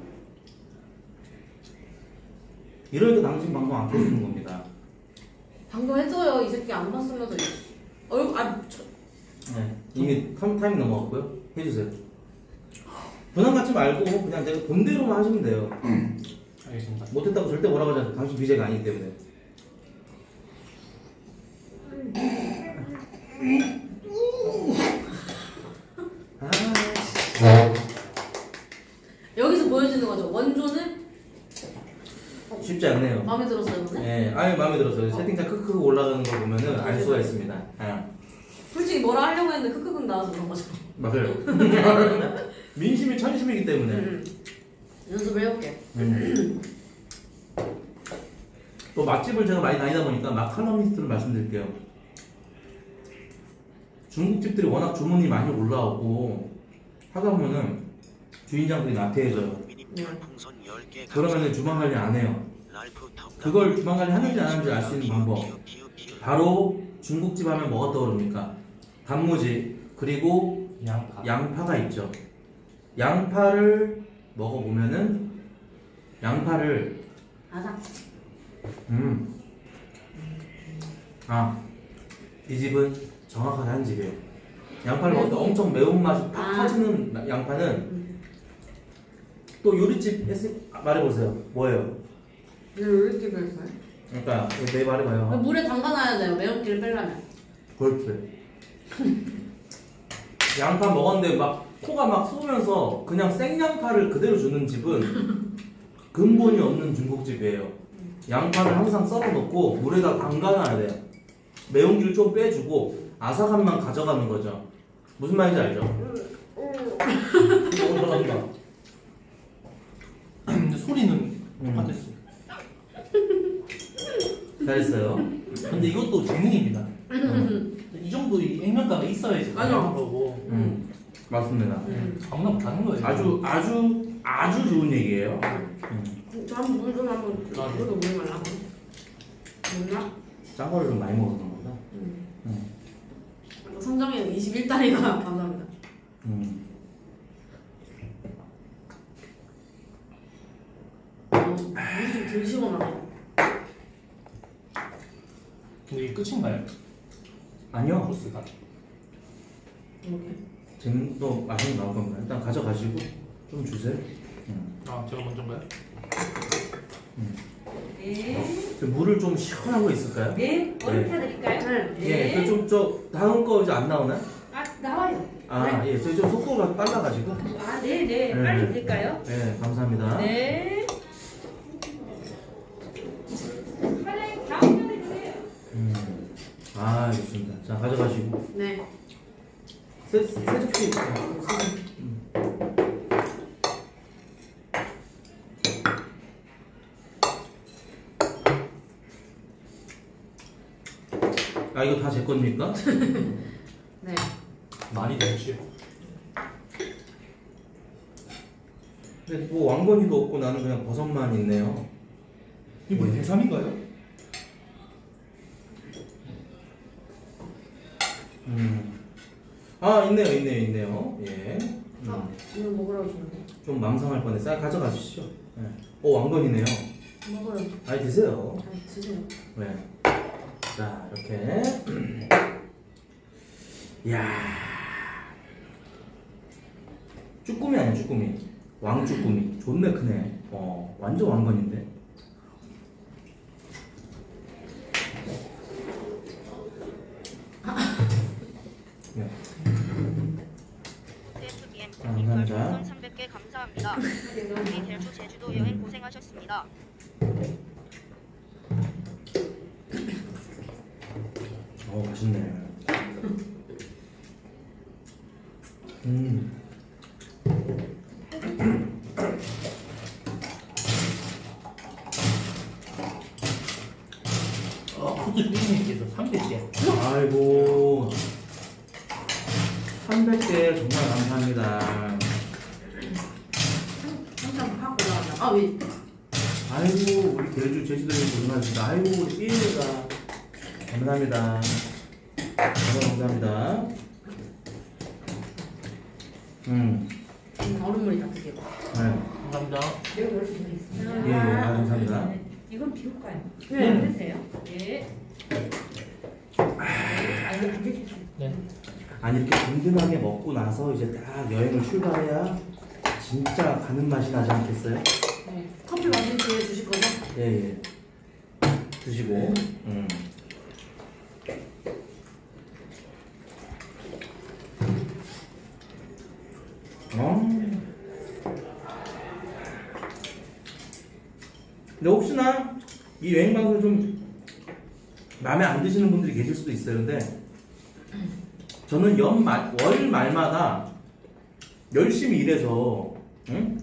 이러니까 당신 방송 안 켜주는 겁니다. 방금 했어요. 이 새끼 안 봤으면서 얼굴 네, 이미 타이밍 넘어갔고요. 해주세요. 부담 갖지 말고 그냥 내가 본대로만 하시면 돼요. 알겠습니다. 못했다고 절대 뭐라고 하지 않아요. 당신 BJ가 아니기 때문에. 여기서 보여주는 거죠. 원조는 쉽지 않네요. 마음에 들었어요, 오늘? 네, 아유 마음에 들었어요. 채팅창 크크 올라가는 거 보면은 알 수가 있습니다. 솔직히 뭐라 하려고 했는데 크크크 나와서 그런 거죠. 맞아요. 민심이 천심이기 때문에. 연습을 해볼게. 또 맛집을 제가 많이 다니다 보니까 마카로니스트를 말씀드릴게요. 중국집들이 워낙 주문이 많이 올라오고 하다 보면은 주인장들이 나태해져요. 그러면은 주방 관리 안 해요. 그걸 주방 관리 하는지 안 하는지 알 수 있는 방법. 바로 중국집 하면 뭐가 떠오릅니까? 단무지 그리고 양파가 있죠. 양파를 먹어보면은 양파를 아삭. 이 집은 정확하게 한 집이에요. 양파를 먹을 때 엄청 매운맛이 팍 터지는 양파는 또 요리집 말해보세요. 뭐예요? 왜 요리집을 했어요? 그러니까 내 말해봐요. 물에 담가놔야 돼요. 매운기를 빼려면. 골프. 양파 먹었는데 막 코가 막 쏘면서 그냥 생양파를 그대로 주는 집은 근본이 없는 중국집이에요. 양파를 항상 썰어 놓고 물에다 담가놔야 돼요. 매운기를 좀 빼주고 아삭함만 가져가는 거죠. 무슨 말인지 알죠? 잘한다. 근데 소리는 똑같았어요. 잘했어요. 근데 이것도 재능입니다. 이 정도 액면가가 있어야지 가능한 거고. 맞습니다. 아무나 못하는 거예요. 아주 좋은 얘기예요. 저 한번 물 좀 한번. 물도 물 말라고. 몰라? 짠 거를 좀 많이 먹어서 그런 거다. 성정이 21달이가 감사합니다. 물이 좀 덜 시원하네. 근데 이게 끝인가요? 아니요. 코스가. 재능도 많이 나올 겁니다. 일단 가져가시고 좀 주세요. 제가 먼저인가요? 네. 물을 좀 시원한 거 있을까요? 네. 얼음 타드릴까요? 예, 저 다음 거 이제 안 나오나? 나와요. 예, 저희 좀 속도가 빨라가지고. 네네. 빨리 드릴까요? 네, 감사합니다. 네. 아, 알겠습니다. 자, 가져가시고. 네. 세 접시. 아, 이거 다 제 겁니까? 네. 많이 되지. 근데 뭐 왕건이도 없고 나는 그냥 버섯만 있네요. 이게 뭐 해삼인가요? 아, 있네요. 예. 이거 먹으라고 주는데. 좀 망상할 뻔했어요. 가져가시죠. 네. 왕건이네요. 먹어요. 아니, 드세요. 아니, 드세요. 네. 자, 이렇게. 이야. 쭈꾸미 아니야, 쭈꾸미. 왕쭈꾸미. 존나 크네. 완전 왕건인데. 네. 감사합니다. 300개 감사합니다. 우리 대주 제주도 여행 고생하셨습니다. 맛있네. 그것도 쭈꾸미께서 300개. 아이고. 300개 정말 감사합니다. 한참 확 올라간다. 아, 왜? 아이고, 우리 제주도에 고생하셨습니다. 아이고, 우리 삐리가. 감사합니다. 감사합니다. 얼음물이 다 드세요. 네. 감사합니다. 예, 감사합니다. 이건 비울까요? 네. 안 드세요? 예. 네. 아니, 이렇게 든든하게 먹고 나서 이제 딱 여행을 출발해야 진짜 가는 맛이 나지 않겠어요? 네. 커피 마실 때 주실 거죠? 예. 드시고. 근데 혹시나 이 여행 방송 좀 마음에 안 드시는 분들이 계실 수도 있어요. 근데 저는 월 말마다 열심히 일해서, 응?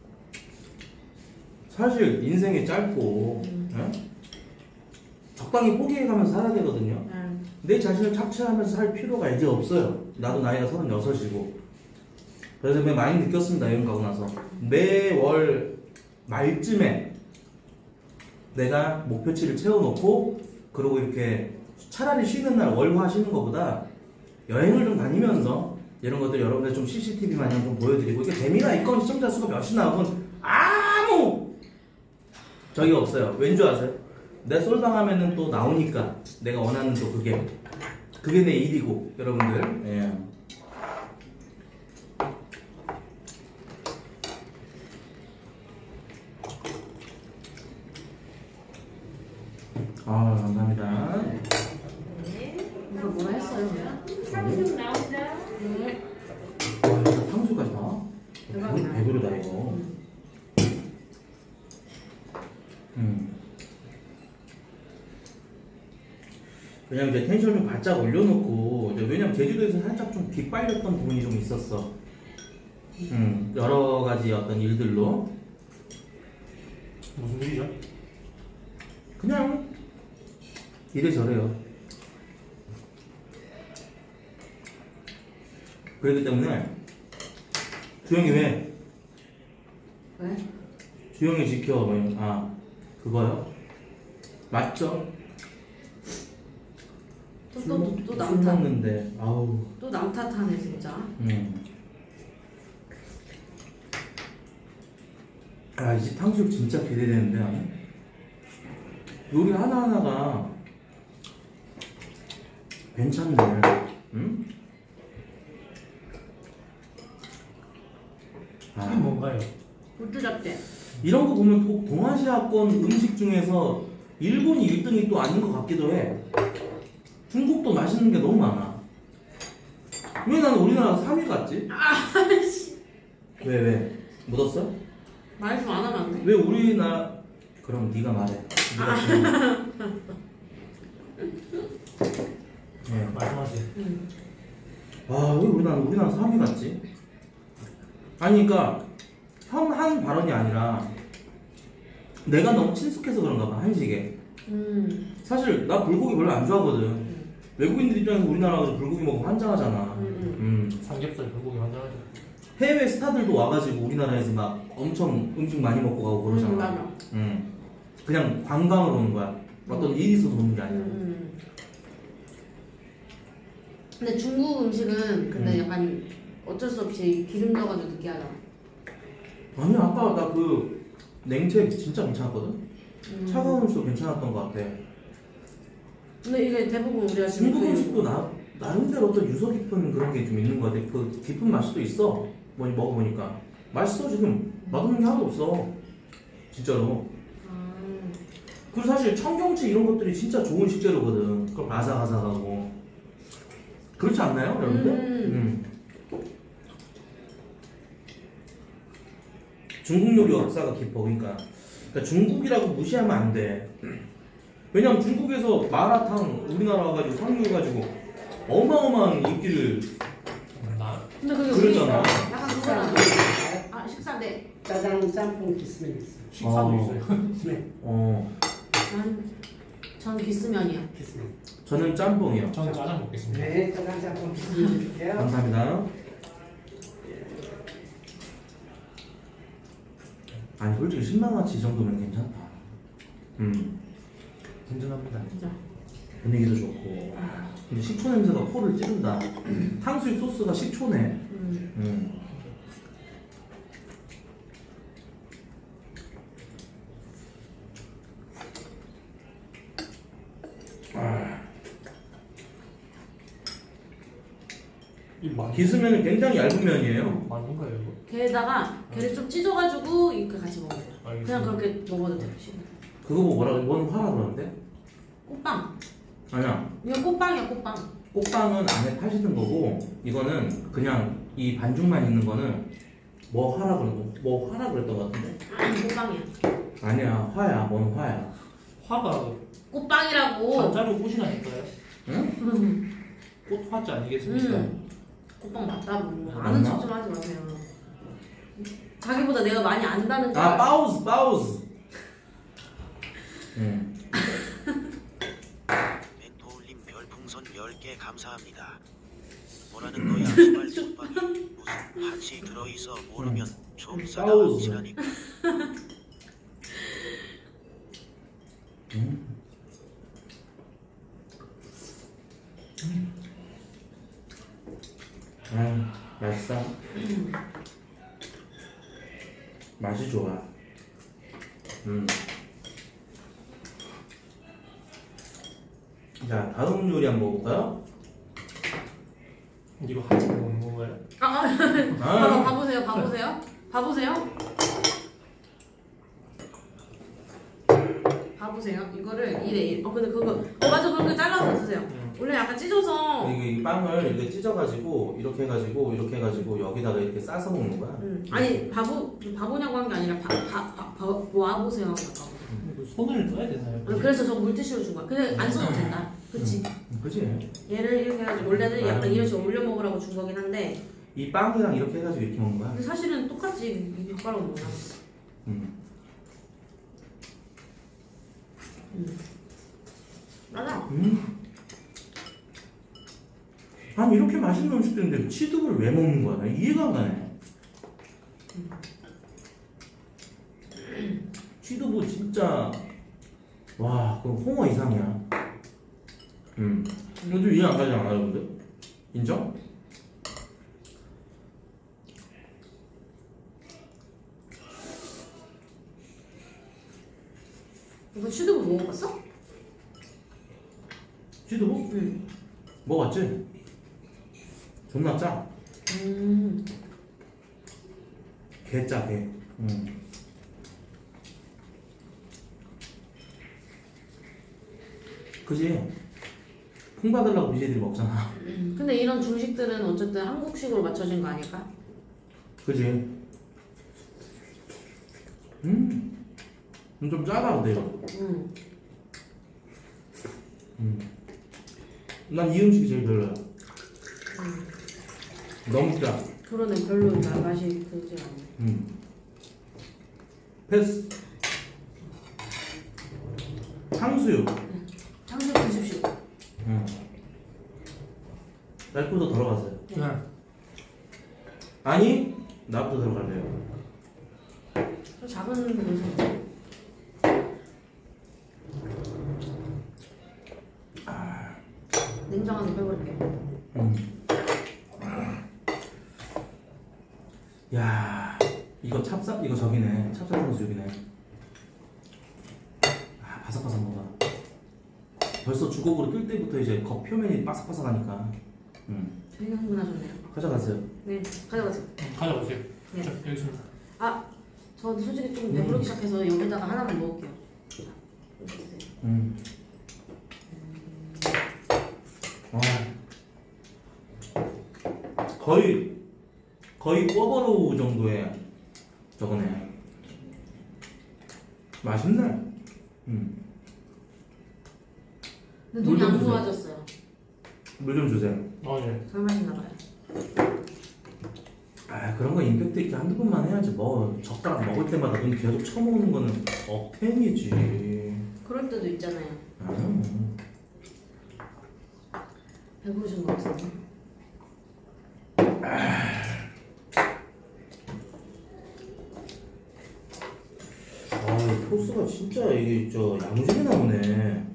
사실 인생이 짧고, 응? 적당히 포기해가면서 살아야 되거든요. 내 자신을 착취하면서 살 필요가 이제 없어요. 나도 나이가 36이고. 그래서 많이 느꼈습니다. 여행 가고 나서. 매월 말쯤에 내가 목표치를 채워놓고, 그리고 이렇게 차라리 쉬는 날 월화 쉬는 것보다 여행을 좀 다니면서 이런 것들 여러분들 좀 CCTV 마냥 좀 보여드리고, 이게 재미가 있건 시청자 수가 몇이 나오건 아무 적이 없어요. 왠 줄 아세요? 내 솔방하면은 또 나오니까 내가 원하는 또 그게 내 일이고, 여러분들. 예. 아, 감사합니다. 이거 뭐라 했어요? 탕수육 나온다. 네. 와, 이거 탕수까지 나와? 대박이다. 배부르다 이거. 그냥 이제 텐션 좀 바짝 올려놓고, 이제 왜냐면 제주도에서 살짝 좀 빗발렸던 부분이 좀 있었어. 여러 가지 어떤 일들로. 무슨 일이죠? 그냥 이래저래요. 그렇기 때문에 주영이 왜? 왜? 주영이 지켜. 아, 그거요? 맞죠? 또 술 남 탓. 먹는데 아우. 또 남 탓하네 진짜. 아, 이 집 탕수육 진짜 기대되는데. 요리 하나하나가 괜찮네. 응? 이게 뭔가요? 굴두잡대. 이런 거 보면 꼭 동아시아권 음식 중에서 일본이 1등이 또 아닌 것 같기도 해. 중국도 맛있는 게 너무 많아. 왜 나는 우리나라가 3위 같지? 아씨. 왜? 묻었어? 말 좀 안 하면 안 돼? 왜 우리나라... 그럼 네가 말해. 네가 맞지? 아, 왜 우리나라 사람이 같지? 아니, 그러니까 형 한 발언이 아니라 내가 너무 친숙해서 그런가 봐, 한식에. 사실 나 불고기 별로 안 좋아하거든. 외국인들 입장에서 우리나라 와서 불고기 먹으면 환장하잖아. 삼겹살 불고기 환장하죠. 해외 스타들도 와가지고 우리나라에서 막 엄청 음식 많이 먹고 가고 그러잖아. 맞아. 그냥 관광으로 오는 거야. 어떤 일이 있어서 오는 게 아니라. 근데 중국 음식은 근데 약간 어쩔 수 없이 기름 넣어가지고 느끼하잖아. 아니, 아까 나 그 냉채 진짜 괜찮았거든? 차가운 음식도 괜찮았던 것 같아. 근데 이게 대부분 우리가 중국 음식도 나름대로 어떤 유서 깊은 그런 게 좀 있는 것 같아. 그 깊은 맛이 또 있어. 먹어보니까. 맛있어, 지금. 맛없는 게 하나도 없어. 진짜로. 그리고 사실 청경채 이런 것들이 진짜 좋은 식재료거든. 그럼 아삭아삭하고. 그렇지 않나요, 여러분들? 중국 요리 역사가 깊어. 그러니까 중국이라고 무시하면 안 돼. 왜냐면 중국에서 마라탕 우리나라 와가지고 상륙해가지고 어마어마한 인기를 근데 그게 그러잖아. 약간 그거랑 식사인데 짜장 짬뽕 기스면 있어요. 식사도 있어요. 네. 전 기스면이요. 기스면. 저는 짬뽕이요. 저는 짜장 먹겠습니다. 네, 짜장 짬뽕 기스면 드릴게요. 감사합니다. 아니, 솔직히 10만원치 이 정도면 괜찮다. 든든합니다. 진짜. 분위기도 좋고. 근데 식초 냄새가 코를 찌른다. 탕수육 소스가 식초네. 기스면은 굉장히 얇은 면이에요. 맞는 거예요, 이거? 게에다가 게를 좀 찢어가지고 이렇게 같이 먹어요. 그냥 그렇게 먹어도 돼요. 그거 뭐 뭐라 뭔 화라 그러는데? 꽃빵. 아니야. 이거 꽃빵이야, 꽃빵. 꽃빵은 안에 파시는 거고, 이거는 그냥 이 반죽만 있는 거는 뭐 하라 그랬던 것 같은데? 꽃빵이야. 아니야, 화야. 뭔 화야? 화가 꽃빵이라고. 한자로 꽃이라니까요. 응? 꽃화자 아니겠습니까? 꽃빵 맞다고. 맞나? 아는 척 좀 하지 마세요. 자기보다 내가 많이 안다는 줄 아, 알아. 빠우즈. 멘토올림 별풍선 10개 감사합니다. 뭐라는 거야 시발 족밥이 무슨 한시 들어있어 모르면 좀 싸가지라니까. 맛있어. 맛이 좋아. 자, 다음 요리 한번 먹어볼까요? 이거 한식 먹는 건가요? 봐보세요. 봐보세요. 이거를 1에 1. 근데 그거. 맞아. 그렇게 잘라서 드세요. 원래 약간 찢어서. 이 빵을 이렇게 찢어가지고, 이렇게 해가지고, 여기다가 이렇게 싸서 먹는 거야. 아니, 바보냐고 한 게 아니라, 와보세요. 손을 떠야 되나요? 그래서 저 물티슈로 준 거야. 근데 안 써도 된다. 그치? 그치? 얘를 이렇게 해가지고, 원래는 약간 이런 식으로 올려 먹으라고 준 거긴 한데, 이 빵이랑 이렇게 해가지고 이렇게 먹는 거야. 근데 사실은 똑같이 이 젓가락으로 먹나? 맞아. 아니, 이렇게 맛있는 음식들인데 치두부를 왜 먹는 거야? 나 이해가 안 가네. 치두부 진짜, 와, 그건 홍어 이상이야. 요즘 이해 안 가지 않아요, 여러분들? 인정? 이거 취두부 먹어봤어? 치두부? 응. 먹어봤지? 존나 짜. 개 짜, 개. 그지? 풍 받으려고 BJ들이 먹잖아. 근데 이런 중식들은 어쨌든 한국식으로 맞춰진 거 아닐까? 그지? 좀 짜다, 근데 이거. 난 이 음식이 제일 별로야. 너무 짜. 그러네, 별로 맛이 그지 않네. 패스. 탕수육. 탕수육 드십시오. 날보다 들어갔어요. 네. 아니, 나부터 들어갈래요. 저 작은 음식. 냉장고에 빼볼게. 야, 이거 이거 저기네. 찹쌀탕수육이네. 아, 바삭바삭 먹어. 벌써 주걱으로 뜰 때부터 이제 겉 표면이 바삭바삭하니까. 되게 흥분하셨네요. 가져가세요. 네, 가져가세요. 가져오세요. 네. 자, 여기 있습니다. 아, 저 솔직히 좀 배부르기 시작해서 여기다가 하나만 먹을게요. 거의 꿔바로우 정도의 저거네. 맛있네. 근데 눈이 안 좋아졌어요. 물 좀 주세요. 네. 덜 마셨나 봐요. 아, 그런 거 임팩트 있게 한두 번만 해야지. 뭐 젓가락 먹을 때마다 눈 계속 쳐먹는 거는 억텐이지. 그럴 때도 있잖아요. 배부르신 거 같은데. 이 소스가 진짜 이게 야무지게 나오네.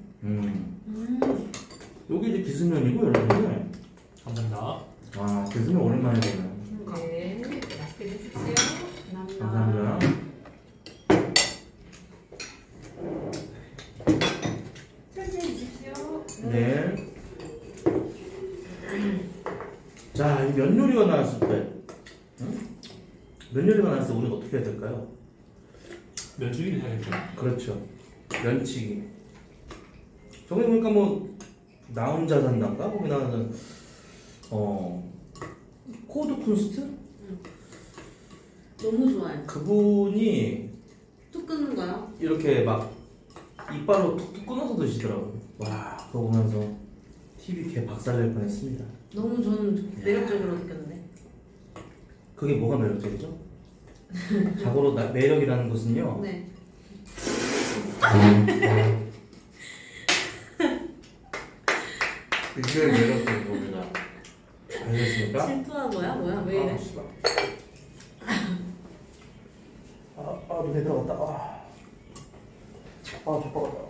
여기 이제 기스면이고 여러분들. 감사합니다. 와, 기스면 오랜만에 보네. 네, 맛있게 드십시오. 감사합니다. 천천히 드십시오. 네. 자, 이 면 요리가 나왔을 때, 면 요리가 나왔을 때 우리가 어떻게 해야 될까요? 면치기를 해야겠죠. 그렇죠. 면치기. 저기 보니까 뭐 나 혼자 산단가? 거기 나오는 코드 쿤스트? 너무 좋아요. 그분이 뚝 끊는가요? 이렇게 막 이빨로 툭툭 끊어서 드시더라고요. 와, 그거 보면서 TV 개 박살낼 뻔했습니다. 너무 저는 매력적으로 느꼈는데. 그게 뭐가 매력적이죠? 자고로 매력이라는 것은요. 네. 굉장히 매력적인 겁니다. 알겠습니까? 질투한 거야? 뭐야? 왜 이래? 눈에 들어갔다. 족박았다.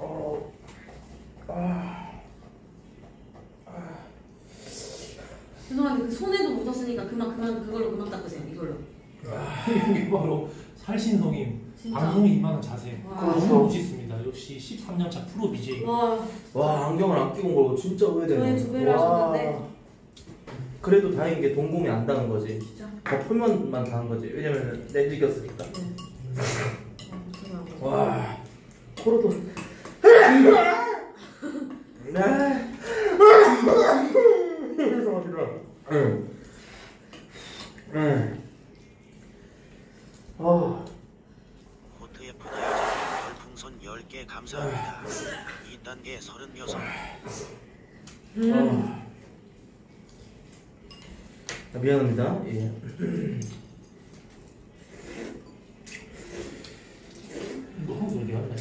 죄송한데 그 손에도 묻었으니까 그걸로 그만 닦으세요. 이걸로. 이게 바로 살신성인 진짜. 방송이 임하는 자세. 와. 너무 멋있습니다. 역시 13년차 프로 BJ. 와, 안경을 안 끼고 온 거 진짜 후회되네. 저희 2배를 하셨는데. 그래도 다행인 게 동공이 안 닿은 거지. 진짜. 겉표면만 닿은 거지. 왜냐면 렌즈 꼈으니까. 와, 코로도. 네. 죄송합니다. 호트F 나이자 별풍선 10개 감사합니다. 2단계 36. 미안합니다. 예. 너 한국 어디 갔네?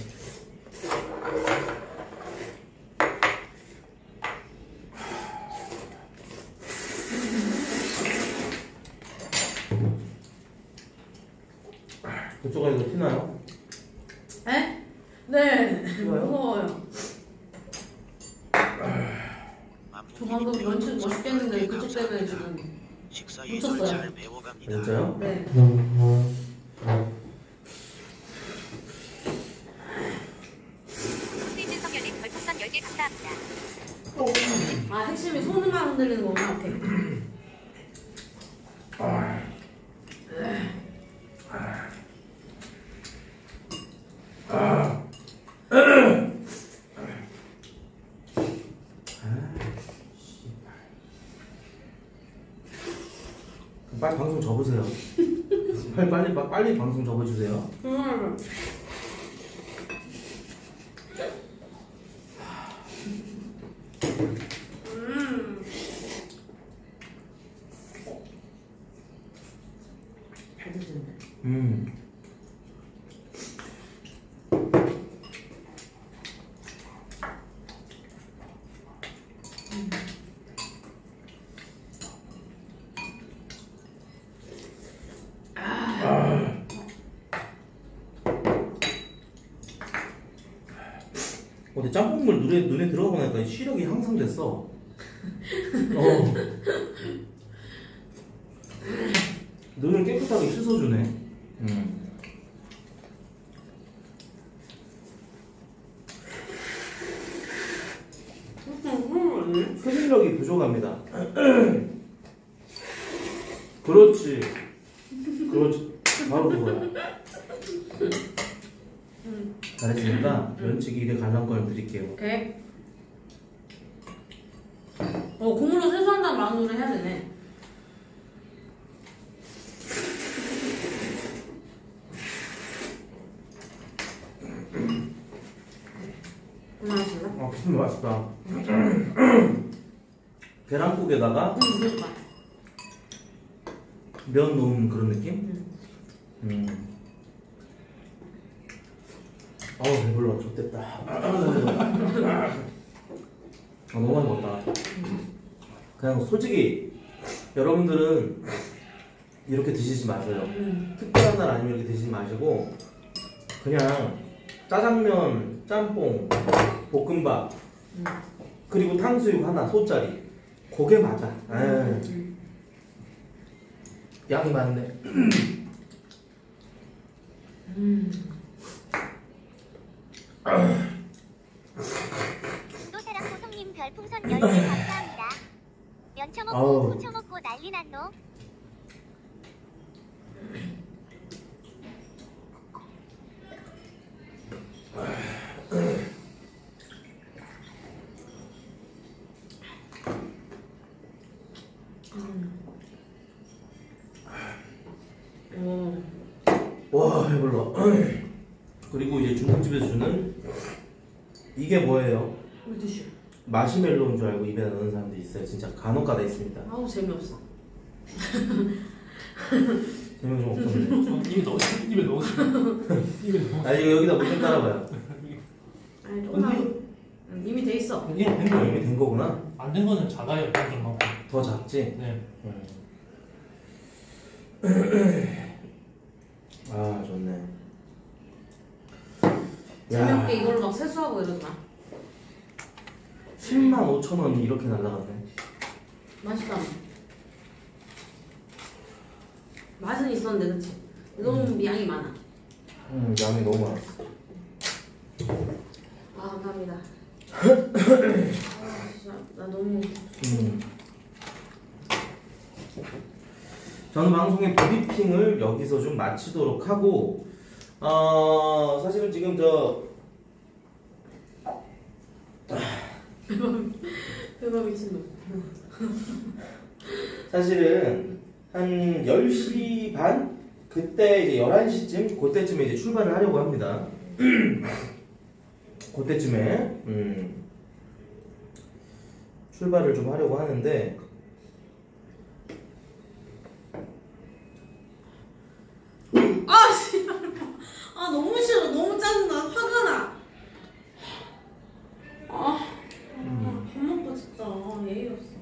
그쪽 아이가 티나요? 에? 네. 좋아요? 무서워요. 저 방금 면치 멋있게 했는데 그쪽 때문에 지금 식사 예절 묻혔어요. 잘 배워갑니다. 진짜요? 네. 스위트 성열님 별풍선 10개 감사합니다. 아, 핵심이 손만 흔들리는 거구나. 오케이. 빨리 방송 접으세요. 빨리 방송 접어주세요. 근데 짬뽕물 눈에 들어가고 나니까 시력이 향상됐어. 눈을 깨끗하게 씻어주네. 흡입력이 부족합니다. 그렇지. 바로 그거야. 잘했으니까 면치기 2대 관람권을 드릴게요. 오케이. 국물로 세수한다는 마음으로 해야 되네. 맛있나? 진짜 맛있다. 계란국에다가 면 넣은 그런 느낌? 배불러. 좋댔다. 너무 많이 먹었다. 그냥 솔직히 여러분들은 이렇게 드시지 마세요. 특별한 날 아니면 이렇게 드시지 마시고 그냥 짜장면, 짬뽕, 볶음밥 그리고 탕수육 하나 소짜리 그게 맞아. 양이 많네. 노사랑 고성님 별풍선 10개 감사합니다. 면 처먹고 소 처먹고 난리 났노. 와 배불러. 그리고 이제 중국집에서 주는 이게 뭐예요? 물티슈. 마시멜로인 줄 알고 입에 넣는 사람도 있어요. 진짜 간혹가다 있습니다. 아우 재미없어. 재미가 좀 없었네. 입에 넣으세요. 이거 여기다 물 좀 따라봐요. 아니 조금만. 이미 돼 있어. 이미 된 거구나. 안 된 거는 작아요. 좀 더 작지? 네. 좋네. 재미없게 이걸로 막 세수하고 이러지 마. 105,000원이 이렇게 날라갔네. 맛있다. 맛은 있었는데 그치? 너무 양이 많아. 양이 너무 많았어. 감사합니다. 진짜 나 너무. 저는 방송의 브리핑을 여기서 좀 마치도록 하고 사실은 지금 배가 미친놈. 사실은 한 10시 반? 그때 이제 11시쯤 그때쯤에 이제 출발을 하려고 합니다. 그때쯤에 출발을 좀 하려고 하는데 너무 싫어. 너무 짜증나. 화가 나. 밥 먹고 진짜 예의 없어.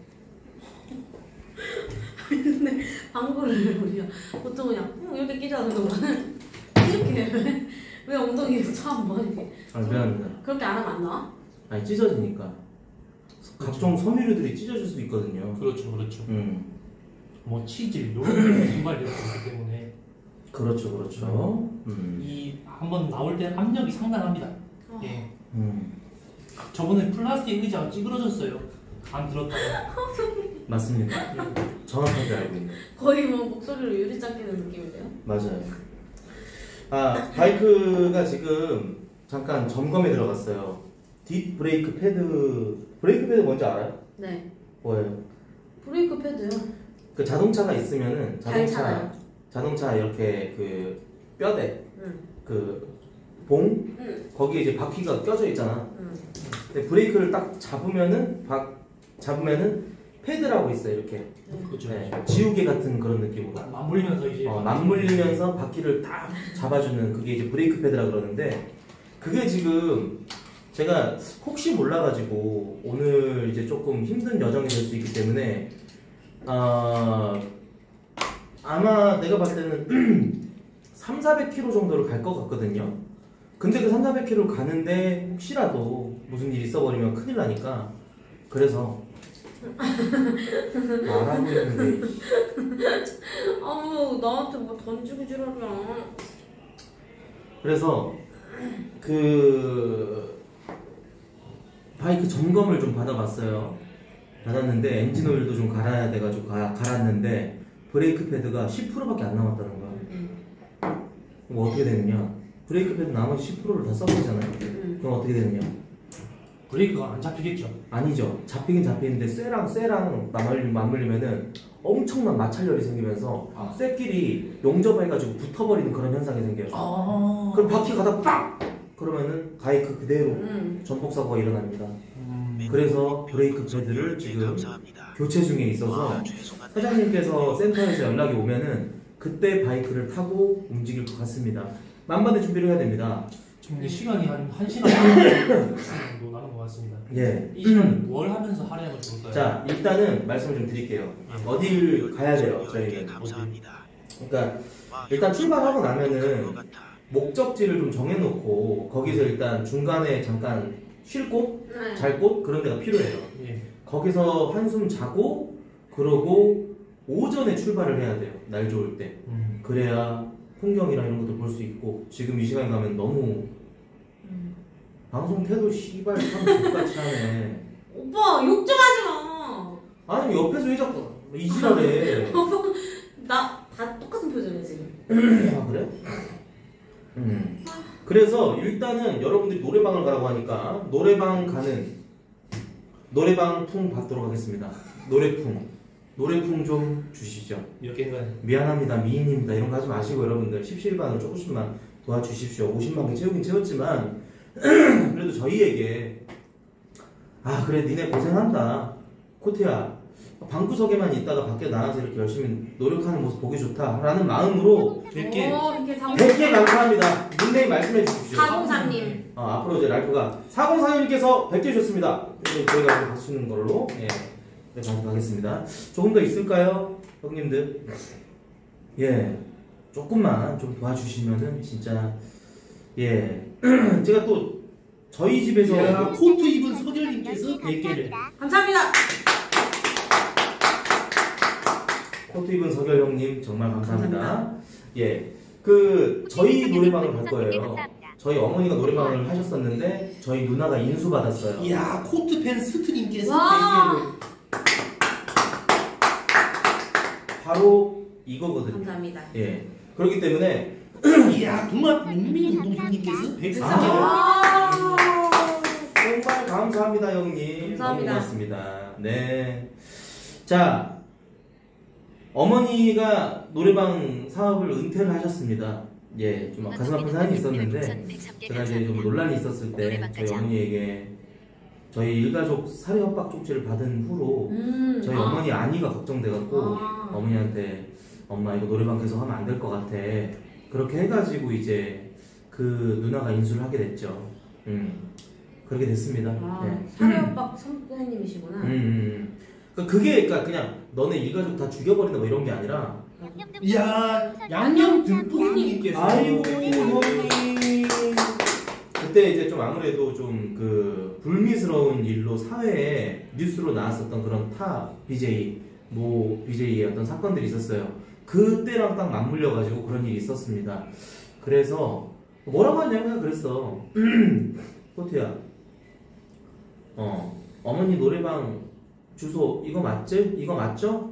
근데 방구를 우리가 보통 그냥 이렇게 끼자는 동안은 이렇게 왜 엉덩이에서 참 뭐 이렇게. 미안합니다. 그렇게 안 하면 안 나와? 아니 찢어지니까 각종 섬유류들이 찢어질 수 있거든요. 그렇죠. 뭐 치질, 요런 분발되어 있기 때문에. 그렇죠. 이 한번 나올 때 압력이 상당합니다. 예. 저번에 플라스틱 의자가 찌그러졌어요. 안 들었다가. 맞습니다. 정확하게 알고 있네. 거의 뭐 목소리로 유리 짝끼는 느낌인데요? 맞아요. 바이크가 지금 잠깐 점검에 들어갔어요. 뒷 브레이크 패드 뭔지 알아요? 네. 뭐예요? 브레이크 패드요. 그 자동차가 있으면은 달잖아요. 자동차 이렇게 그 뼈대 그 봉 거기에 이제 바퀴가 껴져 있잖아. 근데 브레이크를 딱 잡으면은 패드라고 있어요. 이렇게 그렇죠. 네, 지우개 같은 그런 느낌으로 맞물리면서 이제 맞물리면서 바퀴를 딱 잡아주는 그게 이제 브레이크 패드라 그러는데 그게 지금 제가 혹시 몰라가지고 오늘 이제 조금 힘든 여정이 될 수 있기 때문에 아마 내가 봤을 때는 300-400km 정도를 갈 것 같거든요. 근데 그 300-400km를 가는데 혹시라도 무슨 일이 있어버리면 큰일 나니까 그래서 말하고 있는데 아우 나한테 뭐 던지고 지랄이야. 그래서 그 바이크 점검을 좀 받아봤어요. 받았는데 엔진 오일도 좀 갈아야 돼가지고 갈았는데 브레이크 패드가 10%밖에 안 남았다는 거야. 그럼 어떻게 되느냐? 브레이크 패드 나머지 10%를 다 써버리잖아요. 그럼 어떻게 되느냐? 브레이크가 안 잡히겠죠. 아니죠. 잡히긴 잡히는데 쇠랑 맞물리면은 엄청난 마찰열이 생기면서 쇠끼리 용접해가지고 붙어버리는 그런 현상이 생겨요. 그럼 바퀴 가다 빡! 그러면은 바이크 그대로 전복 사고가 일어납니다. 그래서 브레이크 패드를 지금 교체 중에 있어서 사장님께서 센터에서 연락이 오면은 그때 바이크를 타고 움직일 것 같습니다. 만반의 준비를 해야 됩니다. 지금 이제 시간이 한 1시간 정도 남은 것 같습니다. 예. 이 시간 뭘 하면서 할애하면 좋을까요? 자, 일단은 말씀을 좀 드릴게요. 어딜 가야 돼요, 저희는. 그러니까 일단 출발하고 나면은 목적지를 좀 정해놓고 거기서 일단 중간에 잠깐 쉴 곳, 잘 곳 그런 데가 필요해요. 예. 거기서 한숨 자고 그러고 오전에 출발을 해야 돼요. 날 좋을 때. 그래야 풍경이랑 이런 것도 볼 수 있고 지금 이 시간에 가면 너무 방송 태도 씨발 참 X같이 하네. 오빠 욕 좀 하지 마. 아니 옆에서 왜 자꾸 이지랄해. 나 다 똑같은 표정이야 지금. 아 그래? 그래서 일단은 여러분들이 노래방을 가라고 하니까 노래방 풍 받도록 하겠습니다. 노래풍 좀 주시죠. 몇 개인가요? 미안합니다, 미인입니다 이런 거 하지 마시고 여러분들 십시일반으로 조금씩만 도와주십시오. 50만 개 채우긴 채웠지만 그래도 저희에게 그래 니네 고생한다 코트야 방구석에만 있다가 밖에 나가서 이렇게 열심히 노력하는 모습 보기 좋다 라는 마음으로 100개 감사합니다. 닉네임 말씀해 주십시오. 403님 앞으로 이제 랄프가 403님께서 100개 주셨습니다. 저희가 받치는 걸로 가겠습니다. 조금 더 있을까요 형님들? 예, 조금만 좀 도와주시면은 진짜 제가 또 저희 집에서 코트 입은 서결님께서 100개를 감사합니다. 코트 입은 서결 형님 정말 감사합니다. 저희 노래방을 갈 거예요. 저희 어머니가 노래방을 하셨었는데 저희 누나가 인수 받았어요. 이야 코트팬 스트님께서 와. 100개를 바로 이거거든요. 감사합니다. 그렇기 때문에 이야 동민운동님께서 100개를 정말 감사합니다 형님. 감사합니다. 너무 고맙습니다. 네. 자, 어머니가 노래방 사업을 은퇴를 하셨습니다. 좀 가슴 아픈 사연이 있었는데 제가 이제 좀 논란이 있었을 때 저희 어머니에게 저희 일가족 살해 협박 쪽지를 받은 후로 저희 어머니 안위가 걱정돼갖고 어머니한테 엄마 이거 노래방 계속 하면 안 될 것 같아 그렇게 해가지고 이제 그 누나가 인수를 하게 됐죠. 그렇게 됐습니다. 살해 협박 선배님이시구나. 그러니까 그냥 너네 일가족 다 죽여버린다 뭐 이런 게 아니라 이야 양념 듬뿍님께서 아이고 형님 그때 이제 좀 아무래도 좀 그 불미스러운 일로 사회에 뉴스로 나왔었던 그런 타 BJ BJ의 어떤 사건들이 있었어요. 그때랑 딱 맞물려가지고 그런 일이 있었습니다. 그래서 뭐라고 하냐면 그랬어. 코트야 어머니 노래방 주소 이거 맞지? 이거 맞죠?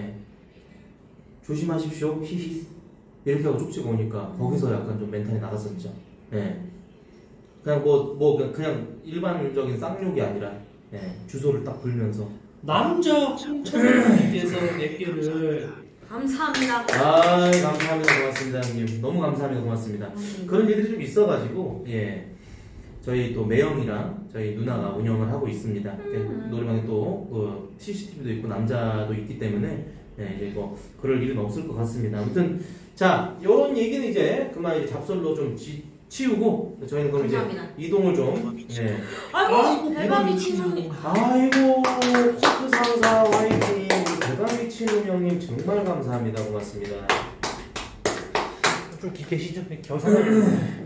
조심하십시오. 히히 이렇게 하고 쪽지가 오니까 거기서 약간 좀 멘탈이 나갔었죠. 그냥 그냥 일반적인 쌍욕이 아니라 주소를 딱 불면서 남자 홍천님께서 100개를 감사합니다. 감사합니다. 고맙습니다 형님. 너무 감사합니다. 고맙습니다. 그런 일들이 좀 있어가지고 저희 또 매형이랑 저희 누나가 운영을 하고 있습니다. 노래방에 또 그 CCTV도 있고 남자도 있기 때문에 네, 이제 뭐 그럴 일은 없을 것 같습니다. 아무튼 자, 요런 얘기는 이제 그만 이제 잡설로 좀 치우고 저희는 그럼 감사합니다. 이제 이동을 좀. 네. 아이고 대박 미친 형님. 아이고 코트 상사 화이팅. 대박 미친 형님 정말 감사합니다. 고맙습니다. 좀 계시죠? 겨상.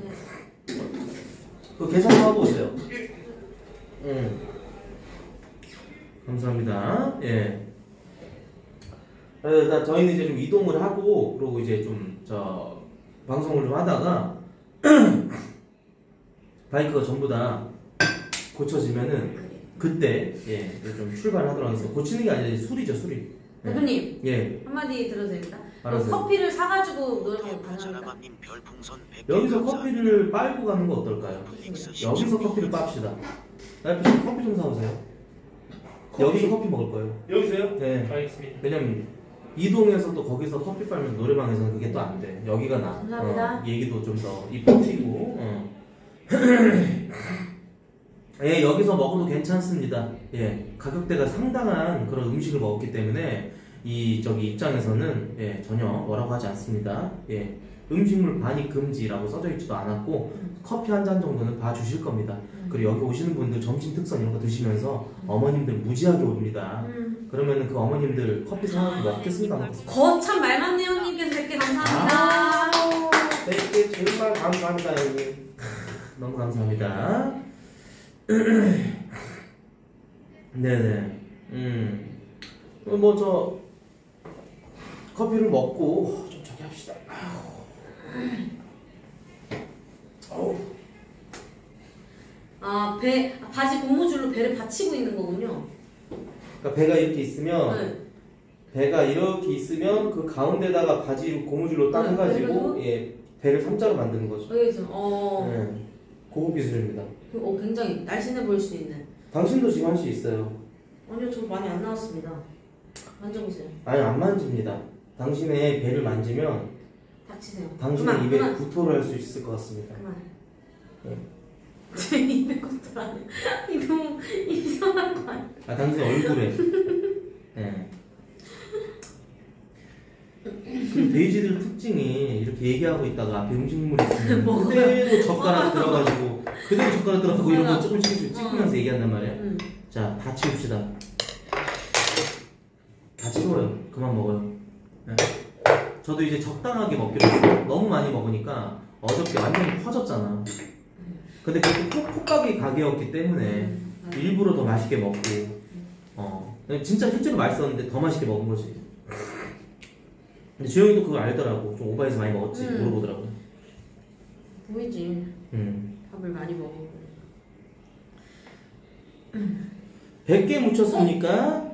그 계산 좀 하고 오세요. 감사합니다. 예. 일단 저희는 이제 좀 이동을 하고 그리고 이제 좀 방송을 좀 하다가 바이크가 전부 다 고쳐지면은 그때 예, 좀 출발하도록 하겠습니다. 고치는 게 아니라 술이죠, 술이. 대표님. 예. 한마디 들어도 됩니까? 알았어요. 커피를 사가지고 노래방에 가능합니다. 사나마님 별풍선 100개 여기서 감사합니다. 커피를 빨고 가는 거 어떨까요? 여기서 커피를 빱시다. 날씨 커피 좀 사오세요. 여기서 커피 먹을 거예요. 여기서요? 네. 알겠습니다. 왜냐면 이동해서 또 거기서 커피 빨면서 노래방에서는 그게 또 안 돼. 여기가 나. 감사합니다. 얘기도 좀 더 이쁘 튀고. 예, 여기서 먹어도 괜찮습니다. 예, 가격대가 상당한 그런 음식을 먹었기 때문에 저기 입장에서는 예, 전혀 뭐라고 하지 않습니다. 예, 음식물 반입 금지라고 써져 있지도 않았고 커피 한 잔 정도는 봐주실 겁니다. 그리고 여기 오시는 분들 점심 특선 이런 거 드시면서 어머님들 무지하게 옵니다. 그러면은 그 어머님들 커피 사갖고 먹겠습니까? 안 먹겠습니까? 거참 말 많네 형님께서 100개 감사합니다. 100개 정말 감사합니다, 형님. 너무 감사합니다. 네네. 뭐 커피를 먹고 좀 저기 합시다. 바지 고무줄로 배를 받치고 있는 거군요. 그러니까 배가 이렇게 있으면 네. 배가 이렇게 있으면 그 가운데다가 바지 고무줄로 딱 네, 해가지고 배를 예, 배를 3자로 만드는 거죠. 여기서 네, 고급 기술입니다. 굉장히 날씬해 보일 수 있는. 당신도 지금 할 수 있어요. 아니요, 저 많이 안 나왔습니다. 만져보세요. 아니, 안 만집니다. 당신의 배를 만지면 닥치세요. 당신의 입에 구토를 할 수 있을 것 같습니다. 그만. 네. 제 입에 구토 안 해. 이거 너무 이상한 거 아니야? 당신 얼굴에. 네. 그 돼지들 특징이 이렇게 얘기하고 있다가 앞에 음식물이 있으면 그대로 젓가락 들어가지고 이런 거 조금씩 찍으면서 얘기한단 말이야. 자, 다 치웁시다. 다 치워요. 그만 먹어요. 네. 저도 이제 적당하게 먹기로 했어요. 너무 많이 먹으니까 어저께 완전히 퍼졌잖아. 근데 그것도 콧가게 가게였기 때문에 일부러 더 맛있게 먹고 진짜 실제로 맛있었는데 더 맛있게 먹은 거지. 근데 주영이도 그거 알더라고. 좀 오버해서 많이 먹었지. 물어보더라고. 보이지. 밥을 많이 먹어. 100개 묻혔습니까?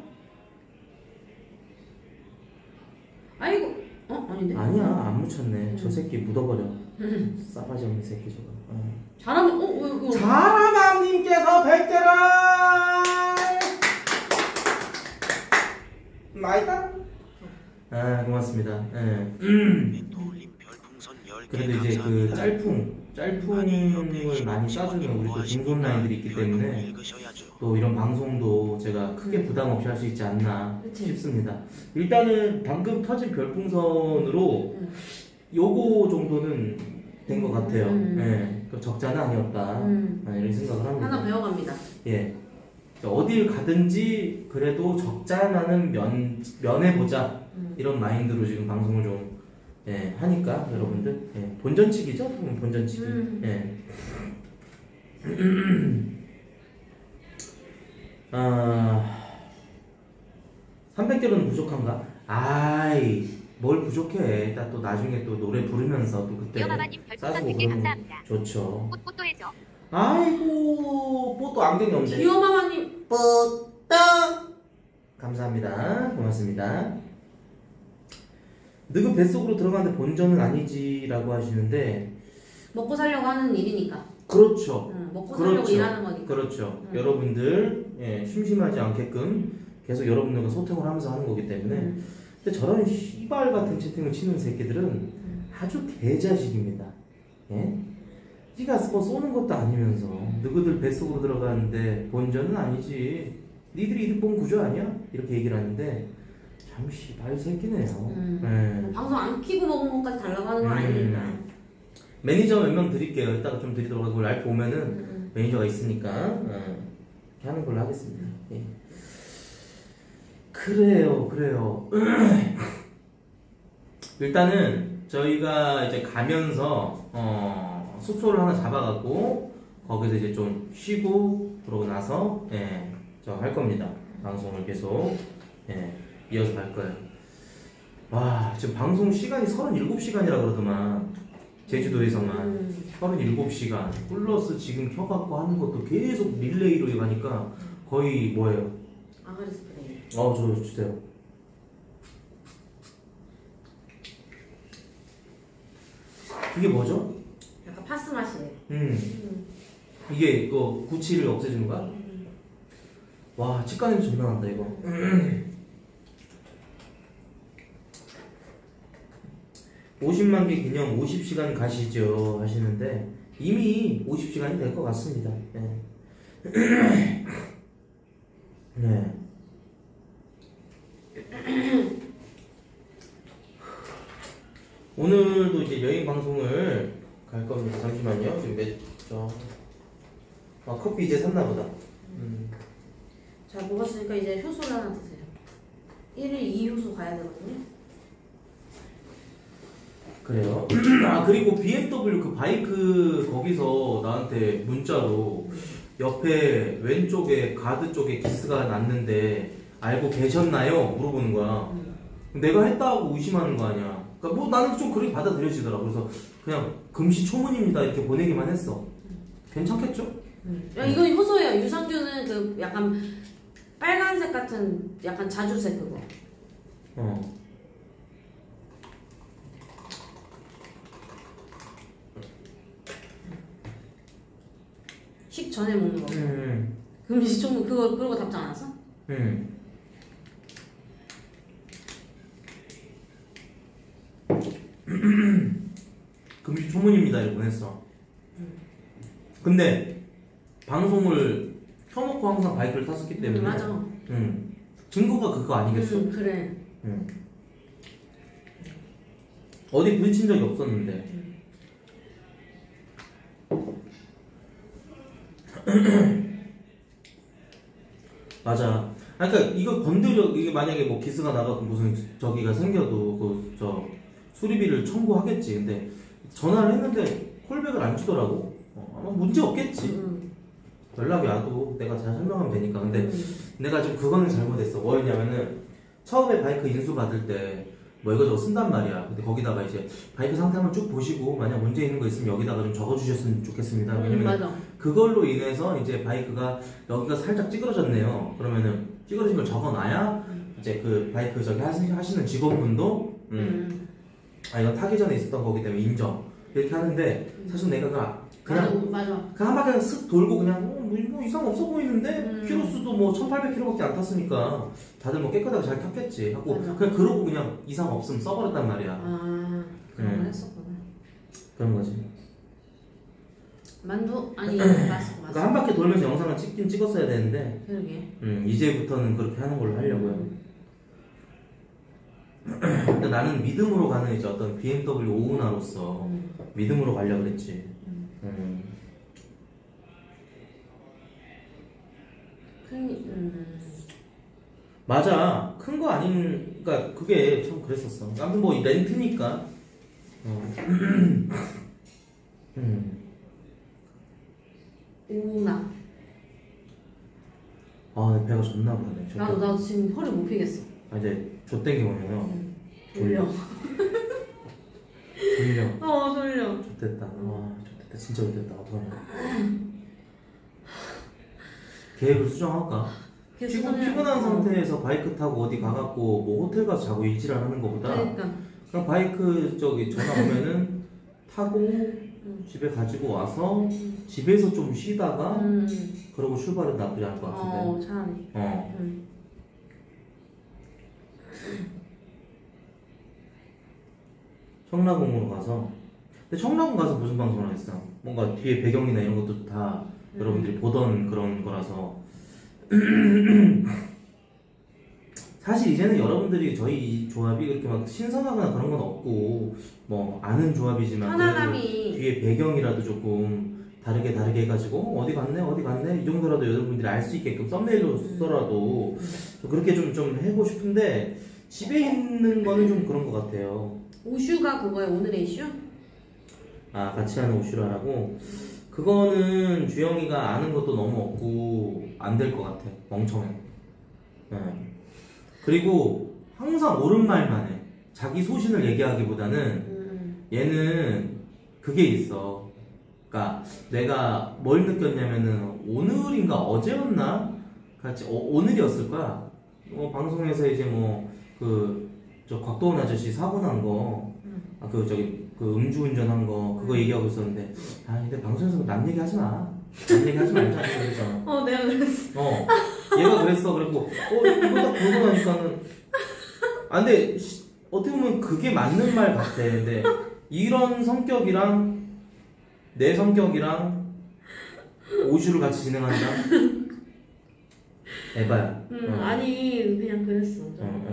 아이고. 아닌데? 아니야, 안 묻혔네. 저 새끼 묻어버려. 싸가지 없는 새끼 저거. 자라면 자라맘님께서 100개를 맛있다? 아, 고맙습니다. 예. 그래도 이제 그 짤풍을 많이 싸주는 우리 또 중손라인들이 있기 때문에 또 이런 방송도 제가 크게 부담 없이 할 수 있지 않나 싶습니다. 일단은 방금 터진 별풍선으로 요거 정도는 된 것 같아요. 예. 적자는 아니었다. 이런 생각을 합니다. 하나 배워갑니다. 예. 어딜 가든지 그래도 적자나는 면해보자. 이런 마인드로 지금 방송을 좀 하니까 여러분들 본전치기죠? 본전치기. 예. 300개로는 부족한가? 아이, 뭘 부족해. 일단 또 나중에 또 노래 부르면서 또 그때 싸주고 그러면 좋죠. 뽀뽀도 해줘. 아이고, 뽀또 안경이 없네. 귀여마마님 뽀또 감사합니다. 고맙습니다. 너그 뱃속으로 들어가는데 본전은 아니지라고 하시는데 먹고 살려고 하는 일이니까. 그렇죠. 먹고 살려고 일하는 거니까. 그렇죠. 여러분들 심심하지 않게끔 계속 여러분들과 소통을 하면서 하는 거기 때문에 근데 저런 씨발 같은 채팅을 치는 새끼들은 아주 개자식입니다. 예? 네가 뭐 쏘는 것도 아니면서 너희들 뱃속으로 들어가는데 본전은 아니지. 니들이 이득 본 구조 아니야? 이렇게 얘기를 하는데 잠시 말 새끼네요. 네. 방송 안 키고 먹은 것까지 달라고 하는 건 아니니까. 매니저 몇 명 드릴게요. 이따가 좀 드리도록 하고 라이프 오면은 매니저가 있으니까 이렇게 하는 걸로 하겠습니다. 예. 그래요. 일단은 저희가 이제 가면서 숙소를 하나 잡아갖고 거기서 이제 좀 쉬고 그러고 나서 저 할 겁니다. 방송을 계속 이어서 갈 거예요. 와, 지금 방송 시간이 37시간이라 그러더만. 제주도에서만 37시간 플러스 지금 켜갖고 하는 것도 계속 릴레이로 가니까 거의 뭐예요? 아가리 스프레이. 저 주세요. 이게 뭐죠? 약간 파스 맛이에요. 이게 그 구취를 없애주는 거야? 와, 치과 냄새 존나 난다 이거. 50만 개 기념 50시간 가시죠 하시는데 이미 50시간이 될 것 같습니다. 네. 네. 오늘도 이제 여행 방송을 갈 겁니다. 잠시만요. 지금 커피 이제 샀나 보다. 잘 먹었으니까 이제 효소를 하나 드세요. 1일 2효소 가야 되거든요. 그래요. 그리고 BMW 그 바이크 거기서 나한테 문자로 옆에 왼쪽에 가드 쪽에 기스가 났는데 알고 계셨나요? 물어보는 거야. 내가 했다고 의심하는 거 아니야. 그러니까 뭐 나는 좀 그렇게 받아들여지더라. 그래서 그냥 금시초문입니다 이렇게 보내기만 했어. 괜찮겠죠? 야, 이건 효소예요. 유산균은 그 약간 빨간색 같은 약간 자주색 그거. 식 전에 먹는 거. 금시초문 그거 그러고 답장 안 왔어? 금시초문입니다 이렇게 보냈어. 근데 방송을 켜놓고 항상 바이크를 탔었기 때문에 맞아. 증거가 그거 아니겠어? 그래. 어디 부딪힌 적이 없었는데. 맞아. 그러니까 이거 이게 만약에 뭐 기스가 나가고 무슨 저기가 생겨도 그 수리비를 청구하겠지. 근데 전화를 했는데 콜백을 안 주더라고. 아마 문제 없겠지. 연락이 와도 내가 잘 설명하면 되니까. 근데 내가 좀 그거는 잘못했어. 뭐였냐면은 처음에 바이크 인수 받을 때 뭐 이거저거 쓴단 말이야. 근데 거기다가 이제 바이크 상태 한번 쭉 보시고 만약 문제 있는 거 있으면 여기다가 좀 적어주셨으면 좋겠습니다. 왜냐면 맞아. 그걸로 인해서 이제 바이크가 여기가 살짝 찌그러졌네요. 그러면은 찌그러진 걸 적어놔야 이제 그 바이크 저기 하시는 직원분도 이건 타기 전에 있었던 거기 때문에 인정 이렇게 하는데 사실 내가 그냥 맞아. 그 한 바퀴 쓱 돌고 그냥 뭐 이상 없어 보이는데 키로수도 뭐 1800km밖에 안 탔으니까 다들 뭐 깨끗하게 잘 탔겠지 하고 그냥 그러고 그냥 이상 없으면 써버렸단 말이야. 그런 걸 했었구나. 그런 거지. 만두 아니 맞어. 그러니까 한 바퀴 돌면서 영상을 찍긴 찍었어야 되는데. 그러게. 이제부터는 그렇게 하는 걸로 하려고요. 근데 나는 믿음으로 가는 이제 어떤 BMW 오우나로서 믿음으로 가려고 그랬지. 맞아. 큰 거 아닌, 그러니까 그게 참 그랬었어. 아무튼 뭐 렌트니까. 오우나. 내 배가 존나 부르네. 나도 지금 허리 못 펴겠어. 이제 좆땡기 오면은 졸려. 졸려. 졸려. 좆됐다. 좆됐다. 진짜 좆됐다. 어떡하냐. 계획을 수정할까? 피곤한 상태에서 바이크 타고 어디 가갖고 뭐 호텔 가서 자고 일지랄 하는 거보다 그냥 바이크 전화 오면은 타고 집에 가지고 와서 집에서 좀 쉬다가 그러고 출발은 나쁘지 않을 것 같은데. 차라리. 청라공으로 가서 근데 청라군 가서 무슨 방송을 했어? 뭔가 뒤에 배경이나 이런 것도 다 여러분들이 보던 그런 거라서 사실 이제는 여러분들이 저희 이 조합이 그렇게 막 신선하거나 그런 건 없고 뭐 아는 조합이지만 편안함이 뒤에 배경이라도 조금 다르게 해가지고 어디 갔네 이 정도라도 여러분들이 알 수 있게끔 썸네일로 써라도 그렇게 좀 해보고 싶은데 집에 있는 거는 좀 그런 것 같아요. 오슈가 그거예요, 오늘의 이슈? 아, 같이 하는 오슈라라고? 그거는 주영이가 아는 것도 너무 없고 안 될 것 같아. 멍청해. 네. 그리고 항상 옳은 말만 해. 자기 소신을 얘기하기보다는 얘는 그게 있어. 그러니까 내가 뭘 느꼈냐면은 오늘인가 어제였나? 같이 오늘이었을 거야. 방송에서 이제 저 곽도원 아저씨 사고 난 거, 그 음주운전한 거 그거 얘기하고 있었는데 근데 방송에서 남 얘기하지 마. 남 얘기하지 말자 그랬잖아. 내가 그랬어. 얘가 그랬어. 그리고 이거 딱 보고 나니까는 근데 어떻게 보면 그게 맞는 말 같아. 근데 이런 성격이랑 내 성격이랑 오슈를 같이 진행한다? 에바야. 아니 그냥 그랬어.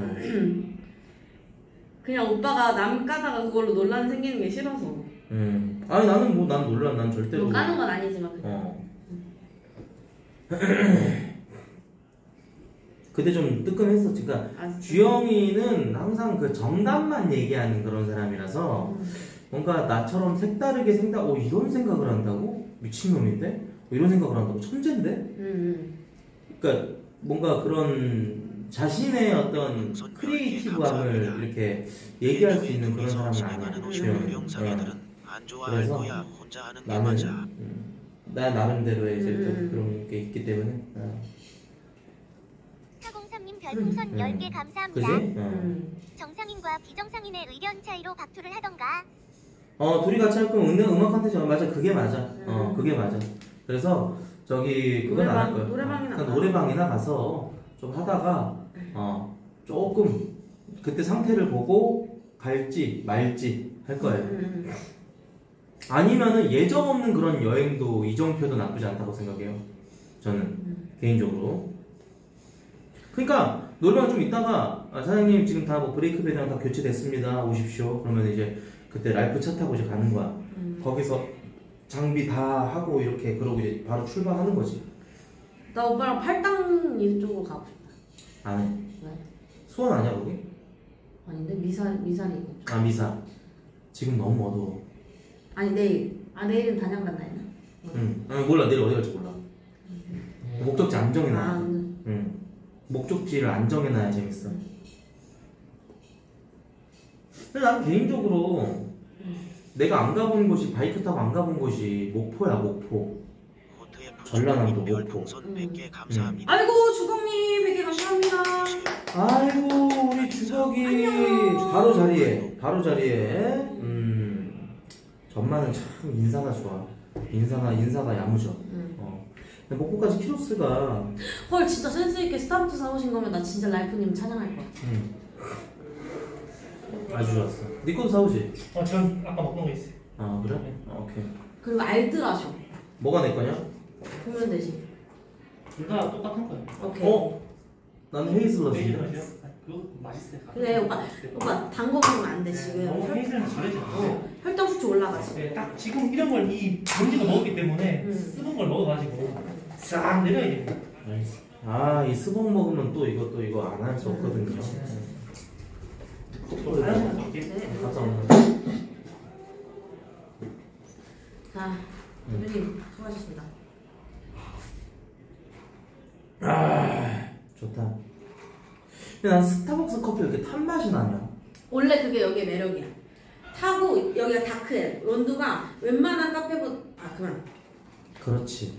그냥 오빠가 남 까다가 그걸로 논란 생기는 게 싫어서. 아니 나는 난 논란 난 절대로 까는 건 아니지만. 그때 좀 뜨끔했어. 그러니까 주영이는 항상 그 정답만 얘기하는 그런 사람이라서 뭔가 나처럼 색다르게 이런 생각을 한다고? 미친놈인데? 이런 생각을 한다고? 천재인데? 그러니까 뭔가 그런 자신의 어떤 크리에이티브함을 이렇게 얘기할 수 있는 그런 사람은 아니야. 주영이. 그래서 나는 나 나름대로의 이제 그런 게 있기 때문에 403님 별풍선 10개 감사합니다. 그지? 정상인과 비정상인의 의견 차이로 박투를 하던가. 둘이 같이 할 거면 음악 컨텐츠 맞아. 그게 맞아. 그게 맞아. 그래서 그건 안 할 거야. 노래방이나 가서 좀 하다가 조금 그때 상태를 보고 갈지 말지 할 거예요. 아니면은 예정 없는 그런 여행도 이정표도 나쁘지 않다고 생각해요. 저는 개인적으로. 그러니까 노래방 좀 있다가 사장님 지금 다 브레이크 배드랑 다 교체됐습니다. 오십시오. 그러면 이제 그때 랄프 차 타고 이제 가는 거야. 거기서 장비 다 하고 이렇게 그러고 이제 바로 출발하는 거지. 나 오빠랑 팔당 이쪽으로 가고 싶다. 안 해. 왜? 수원 아니야 거기? 아닌데 미사리고. 미사. 지금 너무 어두워. 아니 내일은 단양 간다 했나? 몰라. 내일 어디 갈지 몰라. 목적지 안 정해놔. 목적지를 안 정해놔야 재밌어. 근데 난 개인적으로 내가 안 가본 곳이 바이크 타고 안 가본 곳이 목포야. 목포. 전라남도 목포. 아이고 주걱님 100개 감사합니다. 아이고 우리 주걱이 안녕. 바로 자리에. 전마는 참 인사가 좋아. 인사가 야무져. 근데 목포까지 키로스가 헐 진짜 센스있게 스타부터 사오신 거면 나 진짜 라이프님 찬양할 거야. 아주 좋았어. 네 것도 사오지? 전 아까 먹던 거 있어요. 아 그래? 오케이. 그리고 알뜰하셔. 뭐가 내 거냐? 보면 되지. 둘 다 똑같은 거예요. 오케이. 나는 헤이즐넛인데. 그거 맛있어요. 그래 오빠 단 거 먹으면 안 돼 지금. 너무 헤이즐넛 잘해지 않아요. 혈당 수치 올라가지. 네, 딱 지금 이런 걸 이 먼지가 먹었기 때문에 쓰는 걸 먹어가지고 싹 내려야 됩니다. 이 스벅 먹으면 또 이거 안 할 수 없거든요. 갔다 오는 거. 자, 대표님 수고하셨습니다. 좋다. 근데 난 스타벅스 커피 왜 이렇게 탄 맛이 나냐? 원래 그게 여기의 매력이야. 타고 여기가 다크해. 원두가 웬만한 카페보다 그만. 그렇지.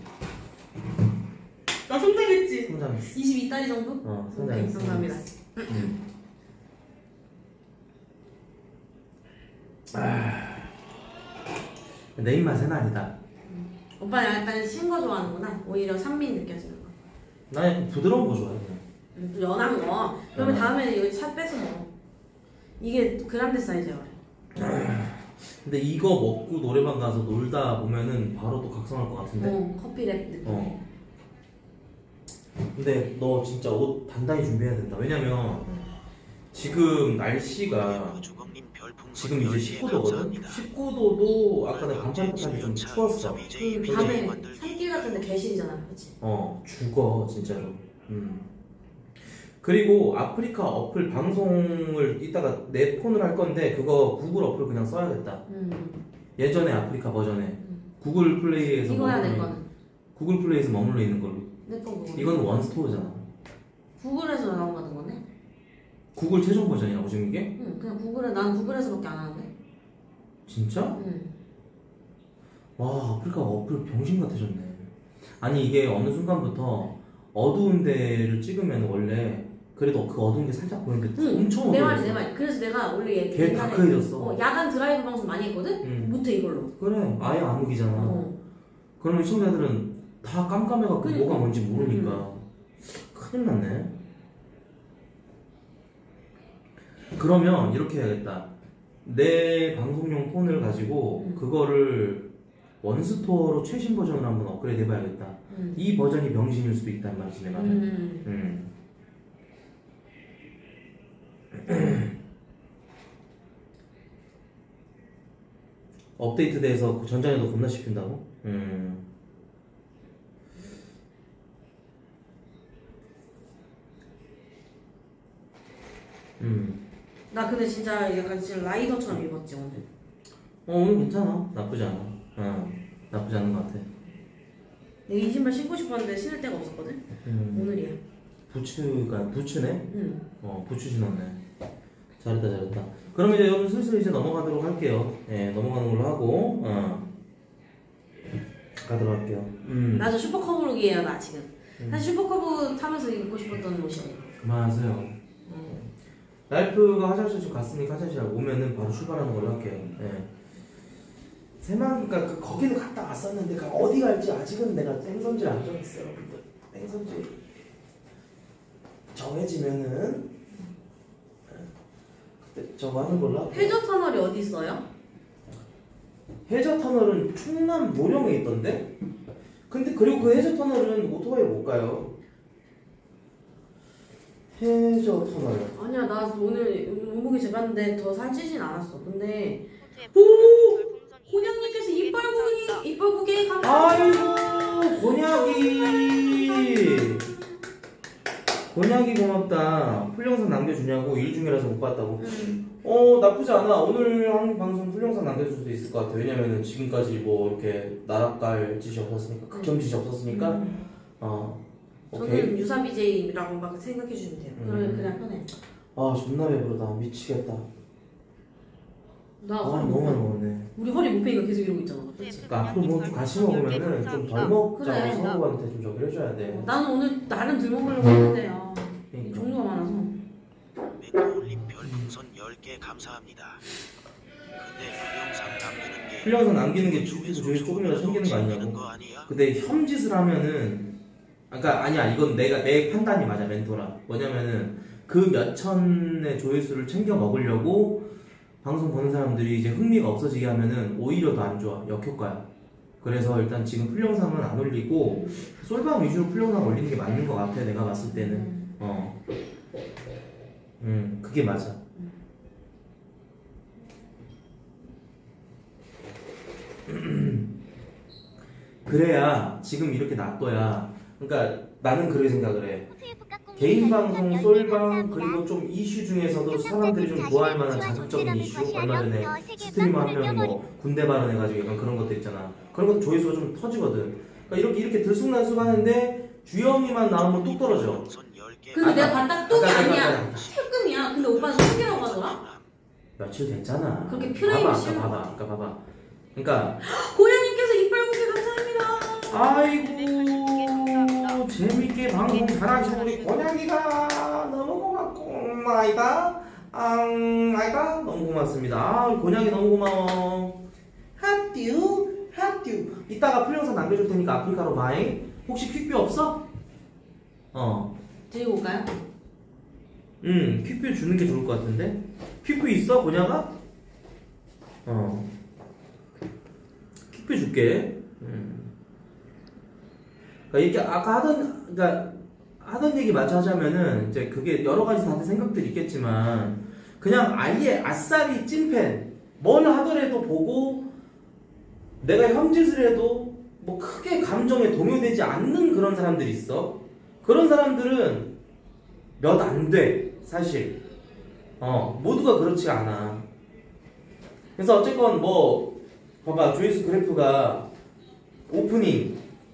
나 성장했지? 성장했어. 22달이 정도? 성장했어. 감사합니다. 내 입맛은 아니다. 오빠는 약간 신 거 좋아하는구나. 오히려 산미 느껴지는 거. 나 약간 부드러운 거 좋아해. 좀 연한 거. 그러면 다음에는 여기 차 빼서 먹어. 이게 그란데 사이즈야. 근데 이거 먹고 노래방 가서 놀다 보면은 바로 또 각성할 것 같은데. 커피랩 느낌. 근데 너 진짜 옷 단단히 준비해야 된다. 왜냐면 지금 날씨가 지금 이제 19도거든. 19도도 아까 내가 반팔 좀 추웠어. 그 밤에 산길 같은데 개실이잖아, 그렇지? 죽어 진짜로. 그리고 아프리카 어플 방송을 이따가 내 폰으로 할 건데 그거 구글 어플 그냥 써야겠다. 예전에 아프리카 버전에 구글 플레이에서 이거야 내 거는. 구글 플레이에서 머물러 있는 걸로. 내 거 그거. 이건 원스토어잖아. 구글에서 다운받은 거네? 구글 최종 버전이라고 지금 이게? 응, 그냥 난 구글에서밖에 안 하는데. 진짜? 응. 와, 아프리카 어플 병신 같아졌네. 아니 이게 어느 순간부터 어두운 데를 찍으면 원래 그래도 그 어두운 게 살짝 보이는데 엄청 어두워. 내 말. 그래서 내가 원래 걔 다크해졌어. 야간 드라이브 방송 많이 했거든? 못해 이걸로. 그래, 아예 암흑이잖아. 그러면 시청자들은 다 깜깜해갖고 뭐가 뭔지 모르니까 큰일 났네. 그러면 이렇게 해야겠다. 내 방송용 폰을 가지고 그거를 원스토어로 최신 버전으로 한번 업그레이드 해봐야겠다. 이 버전이 병신일 수도 있단 말이지 내 말은. 업데이트돼서 전자녀도 겁나 씹힌다고? 나 근데 진짜 약간 지금 라이더처럼 입었지 오늘. 오늘 괜찮아. 나쁘지 않아. 나쁘지 않은 것 같아. 내가 이 신발 신고 싶었는데 신을 데가 없었거든? 오늘이야. 부츠네? 부츠 신었네. 잘했다. 그럼 이제 여러분 슬슬 이제 넘어가도록 할게요. 네, 넘어가는 걸로 하고, 가도록 할게요. 나도 슈퍼커브룩이에요, 나 지금. 사실 슈퍼커브 타면서 입고 싶었던 옷이에요. 그만하세요. 라이프가 화장실 좀 갔으니까 화장실 오면은 바로 출발하는 걸로 할게요. 네. 그러니까 거기는 갔다 왔었는데 어디 갈지 아직은 내가 땡선지를 안 정했어요. 여러분들. 땡선지 정해지면은 그때 저거 하는 걸로 할게요. 해저 터널이 어디 있어요? 해저 터널은 충남 노령에 있던데? 근데 그리고 그 해저 터널은 오토바이 못 가요. 해저 터널. 아니야, 나 오늘 몸무게 재봤는데 더 살찌진 않았어. 근데 곤양님께서 이빨고기 감사합니다. 아이고 곤약이 고맙다. 풀영상 남겨주냐고. 일 중이라서 못 봤다고. 나쁘지 않아. 오늘 한 방송 풀영상 남겨줄 수도 있을 것 같아. 왜냐면은 지금까지 뭐 이렇게 나락갈 짓이 없었으니까, 극혐 짓이 없었으니까. 저는 유사 BJ라고 막 생각해 주시면 돼요. 그냥 편해. 존나 배부르다. 미치겠다. 나 너무 많이 먹었네. 우리 허리 목베이가 계속 이러고 있잖아. 그러니까 앞으로 뭐 좀 같이 먹으면은 좀 덜 먹자고 그래, 성우한테 좀 저기 해줘야 돼. 나는 오늘 나름 덜 먹으려고 했는데 종류가 많아서. 메토올림 별풍선 10개 감사합니다. 근데 풀영상 남기는 게 조회수 조금이라도 생기는 거 아니냐고. 근데 혐짓을 하면은 아니야 이건 내 판단이 맞아 멘토라. 뭐냐면은 그 몇천의 조회수를 챙겨 먹으려고 방송 보는 사람들이 이제 흥미가 없어지게 하면은 오히려 더 안 좋아. 역효과야. 그래서 일단 지금 풀영상은 안 올리고 솔방 위주로 풀영상 올리는 게 맞는 것 같아. 내가 봤을 때는. 그게 맞아. 그래야 지금 이렇게 놔둬야. 그러니까 나는 그렇게 생각을 해. 개인 방송, 솔방, 그리고 좀 이슈 중에서도 사람들이 좀 좋아할 만한 자극적인 이슈. 얼마 전에 스트리머 한 명이 뭐 군대 발언해가지고 약간 그런 것들 있잖아. 그런 것도 조회수가 좀 터지거든. 그러니까 이렇게 들쑥날쑥 하는데 주영이만 나오면 뚝 떨어져. 근데 내가 봤다 뚝이 아니야. 조금이야. 근데 오빠는 뚝이라고 하더라? 며칠 됐잖아. 그렇게 프레임을 씌우는 거 봐봐. 그러니까 고양이께서 이빨 보기 감사합니다. 아이고 재밌게 방송 잘하시고 우리 고양이가 너무 고맙고 아이다 너무 고맙습니다. 고양이 너무 고마워. 핫듀 이따가 풀영상 남겨줄 테니까 아프리카로 바이. 혹시 퀵뷰 없어? 데리고 올까요? 퀵뷰 주는 게 좋을 것 같은데. 퀵뷰 있어 고냐가? 킥뷰 줄게. 그러니까 이렇게 아까 하던 얘기 마저 하자면은 이제 그게 여러 가지 다들 생각들이 있겠지만 그냥 아예 아싸리 찐팬 뭘 하더라도 보고 내가 혐짓을 해도 뭐 크게 감정에 동요되지 않는 그런 사람들이 있어. 그런 사람들은 몇 안 돼 사실. 모두가 그렇지 않아. 그래서 어쨌건 뭐 봐봐 조회수 그래프가 오프닝,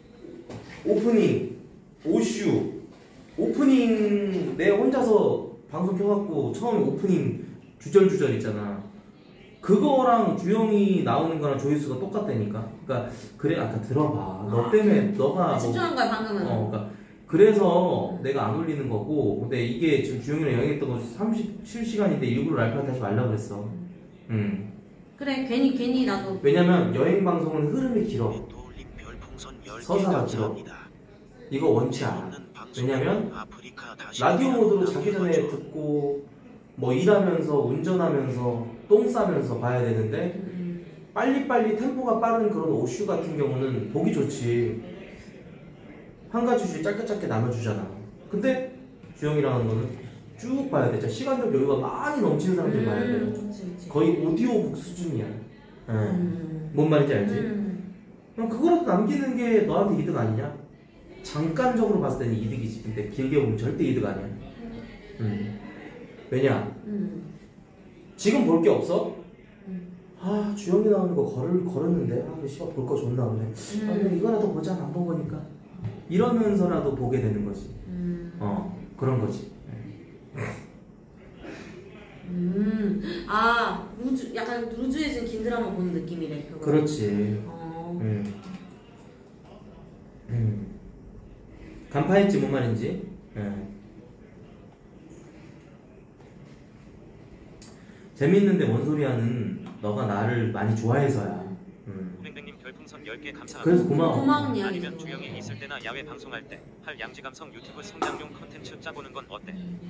오슈, 오프닝 내 혼자서 방송 켜갖고 처음에 오프닝 주절주절 있잖아. 그거랑 주영이 나오는 거랑 조회수가 똑같다니까. 그러니까 그래 아까 들어봐. 너 때문에 너가 집중한 거야 방금은. 그러니까 그래서 내가 안 올리는 거고. 근데 이게 지금 주영이랑 여행했던 거 37시간인데 일부러 라이프한테 하지 말라고 그랬어. 그래 괜히 나도. 왜냐면 여행 방송은 흐름이 길어. 서사가 길어. 이거 원치 않아. 왜냐면 라디오 모드로 자기 전에 듣고 뭐 일하면서 운전하면서 똥 싸면서 봐야 되는데 빨리빨리 템포가 빠른 그런 오슈 같은 경우는 보기 좋지. 한 가지 짧게 나눠주잖아. 근데 주영이랑 하는 거는 쭉 봐야 돼. 시간적 여유가 많이 넘치는 사람들 봐야 돼. 거의 오디오북 수준이야. 뭔 말인지 알지? 그럼 그거라도 남기는 게 너한테 이득 아니냐? 잠깐적으로 봤을 때는 이득이지. 근데 길게 보면 절대 이득 아니야. 왜냐? 지금 볼 게 없어? 아 주영이 나오는 거 걸었는데 아 씨발 볼 거 존나 없네. 그냥 이거라도 보자 안 본 거니까. 이러면서라도 보게 되는 거지. 그런 거지. 아 루즈 약간 루즈에 지금 긴 드라마 보는 느낌이래. 그거. 그렇지. 간파했지 뭔 말인지. 재밌는데 뭔 소리야는 너가 나를 많이 좋아해서야. 땡땡님 별풍선 10개 감사합니다. 그래서 고마워. 고마운 이야기. 아니면 주영이 있을 때나 야외 방송할 때 할 양지감성 유튜브 성장용 컨텐츠 짜보는 건 어때?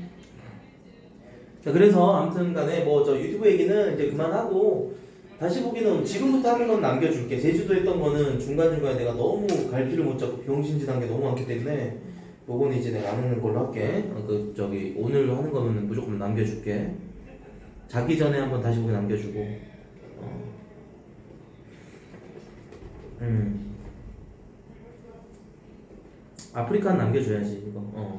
자 그래서 아무튼 간에 뭐 저 유튜브 얘기는 이제 그만하고 다시 보기는 지금부터 하는 건 남겨줄게. 제주도 했던 거는 중간중간에 내가 너무 갈피를 못 잡고 병신짓한 게 너무 많기 때문에 요거는 이제 내가 안 하는 걸로 할게. 오늘 하는 거는 무조건 남겨줄게. 자기 전에 한번 다시 보기 남겨주고. 아프리카는 남겨줘야지 이거.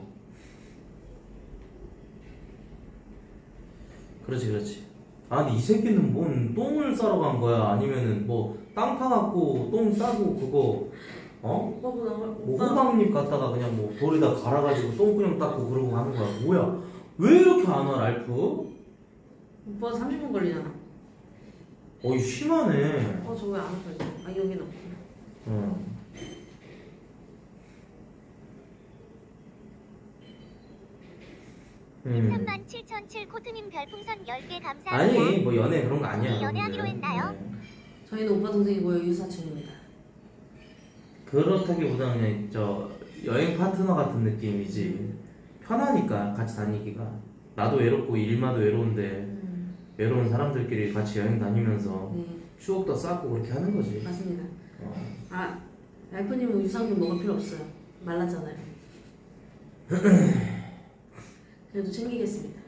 그렇지. 아 근데 이 새끼는 뭔 똥을 싸러 간 거야? 아니면은 뭐 땅 파갖고 똥 싸고 그거 뭐 호박잎 갖다가 그냥 뭐 돌에다 갈아가지고 똥구녕 닦고 그러고 하는 거야? 뭐야? 왜 이렇게 안 와 랄프? 오빠 30분 걸리잖아. 어이 심하네. 저 왜 안 왔어? 아 여기는 없구나. 37,007 코트님 별풍선 10개 감사합니다. 아니 뭐 연애 그런 거 아니야. 연애하기로 했나요? 저희는 오빠 동생이고요. 유사친입니다. 그렇다기보다는 그냥 저 여행 파트너 같은 느낌이지. 편하니까 같이 다니기가. 나도 외롭고 일마도 외로운데 외로운 사람들끼리 같이 여행 다니면서 추억도 쌓고 그렇게 하는 거지. 맞습니다. 아 랄프님은 유산균 먹을 필요 없어요. 말랐잖아요. 그래도 챙기겠습니다.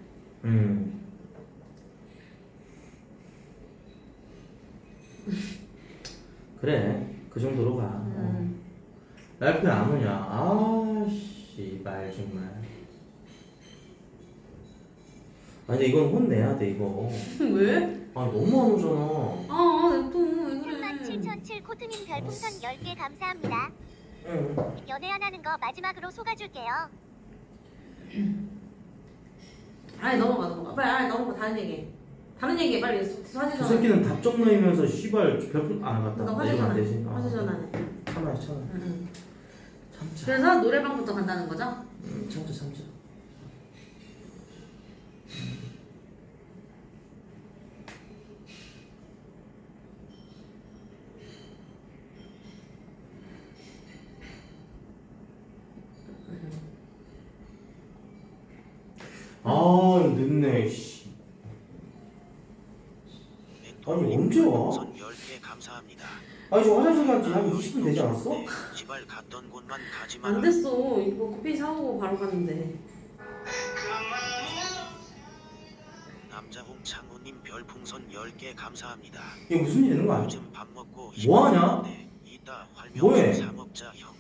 그래 그 정도로 가. 랄프 안 오냐? 아 씨발 정말. 아니 이건 혼내야 돼 이거. 왜? 아 너무 안 오잖아. 냅둬 왜 그래. 37,007 코트님 별풍선 10개 감사합니다. 연애 안 하는 거 마지막으로 속아줄게요. 아니 넘어가. 빨리 넘어가. 다른 얘기 빨리. 화제 저 새끼는 답정 너이면서 씨발 별풍 맞다. 나 내리면 안 되지. 화제 전화네. 참아. 참자. 그래서 노래방부터 간다는 거죠? 참자. 늦네 씨. 아니 언제 와? 우선 10개 감사합니다. 아니 저 화장실 간지 한 20분 되지 않았어? 지발 갔던 곳만 가지 마라. 안 됐어. 이거 커피 사오고 바로 갔는데. 남자 홍창호님 별풍선 10개 감사합니다. 이게 무슨 일 있는 거야? 요즘 밥 먹고 뭐하냐? 이따 뭐해? 활명수 사 먹자 형.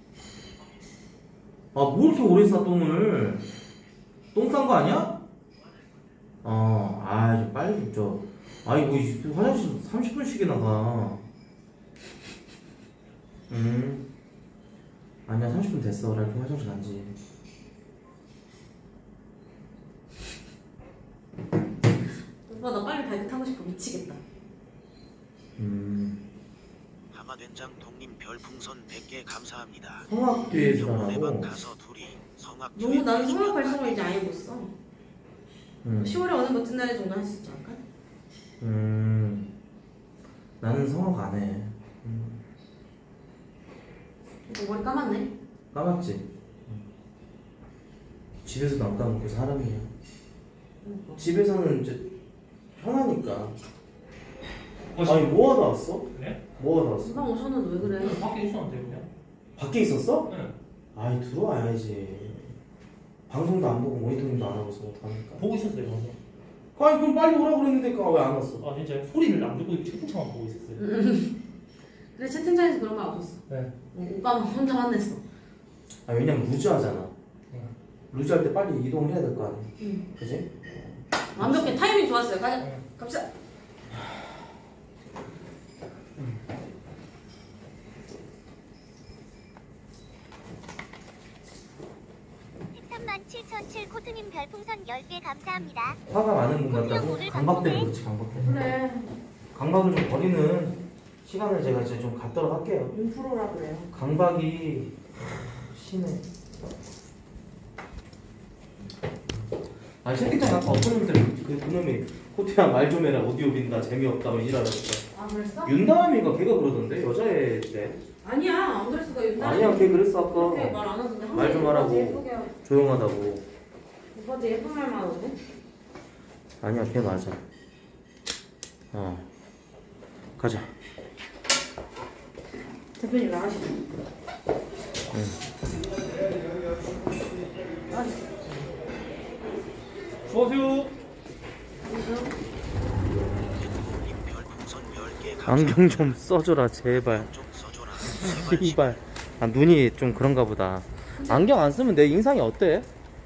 아 뭐 이렇게 오래 싸 똥을? 똥 싼 거 아니야? 좀 빨리 좀 아이 뭐 화장실 30분씩이나 가. 아니야 30분 됐어. 랄프 화장실 간지. 오빠 나 빨리 바이크 타고 싶어. 미치겠다. 하마된장 동님 별풍선 100개 감사합니다. 성악 뒤에서 병원에만 하라고. 가서 둘이 성악 너무 나는 성악 발성을 이제 아예 못 써. 10월에 어느 멋진 날에 정도 할 수 있지 않을까? 나는 성악 안 해. 이거 머리 감았네. 까맣지? 집에서도 안 까먹고 사람이야. 집에서는 이제 편하니까. 아니 뭐 하다 왔어? 네? 뭐 하다 왔어? 금방 오셨는데 왜 그래? 밖에 있었는데 그냥. 밖에 있었어? 네. 아이 들어와야지. 방송도 안 보고 모니터링도 안 하고서 어떡합니까? 보고 있었어요 방송. 아니 그럼 빨리 오라고 그랬는데 왜 안 왔어? 아 진짜 소리를 안 듣고 채팅창만 보고 있었어요. 그래 채팅창에서 그런 말 없었어. 네. 오빠만 혼자 화냈어. 아 왜냐면 루즈하잖아. 루즈할 때 빨리 이동을 해야 될 거 아니야. 그지? 완벽해. 타이밍 좋았어요. 가자. 갑시다. 코트님 별풍선 10개 감사합니다. 화가 많은 분 같다고? 강박 때문에 그렇지 강박 때문에. 그래. 강박을 좀 버리는 시간을 제가 이제 좀 갖도록 할게요. 인프로라 그래요. 강박이 심해. 아니 채팅창에 아까 어떤 놈들 그놈이 코트야 말 좀 해라 오디오 빈다 재미없다 뭐 이러라고. 아 그랬어? 윤다음이가 걔가 그러던데 여자애 때. 아니야 안 그랬어. 아니야 걔 그랬어 아까. 그렇게 말 안 하던데. 말 좀 하라고. 조용하다고. 오빠한테 예쁜 말만 하거든? 아니야 걔 맞아. 가자. 대표님 나가시죠. 수고하세요. 안경 좀 써줘라 제발. 씨발. 눈이 좀 그런가 보다. 안경 안 쓰면 내 인상이 어때?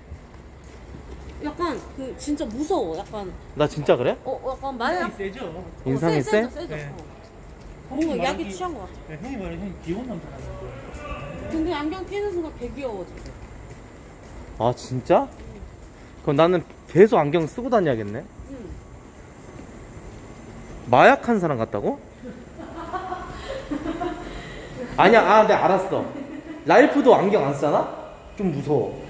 약간 그 진짜 무서워. 약간. 나 진짜 그래? 약간 마약. 세죠. 인상이 세? 세죠. 네. 뭔가 약이 취한 것 같아. 네, 형이 말해 형이 귀여운 남자 같아요. 근데 안경 끼는 순간 개 귀여워져. 아 진짜? 그럼 나는 계속 안경 쓰고 다녀야겠네? 응. 마약한 사람 같다고? 아니야 네 알았어. 랄프도 안경 안 쓰잖아? 좀 무서워.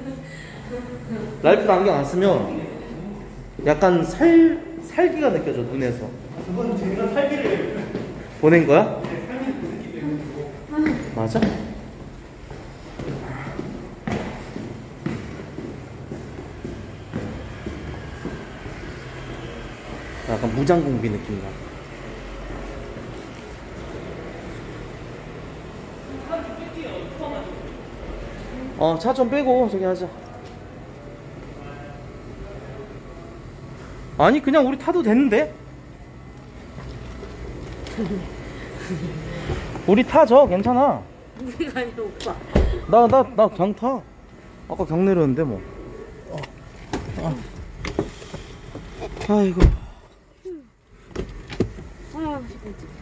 랄프도 안경 안 쓰면 약간 살기가 느껴져 눈에서. 그건 제가 살기를 보낸 거야? 맞아? 약간 무장공비 느낌 나. 차 좀 빼고 저기 하자. 아니 그냥 우리 타도 되는데? 우리 타죠 괜찮아. 우리가 아니라 오빠. 나 그냥 타. 아까 경 내렸는데 뭐. 아이고. 아, 진짜.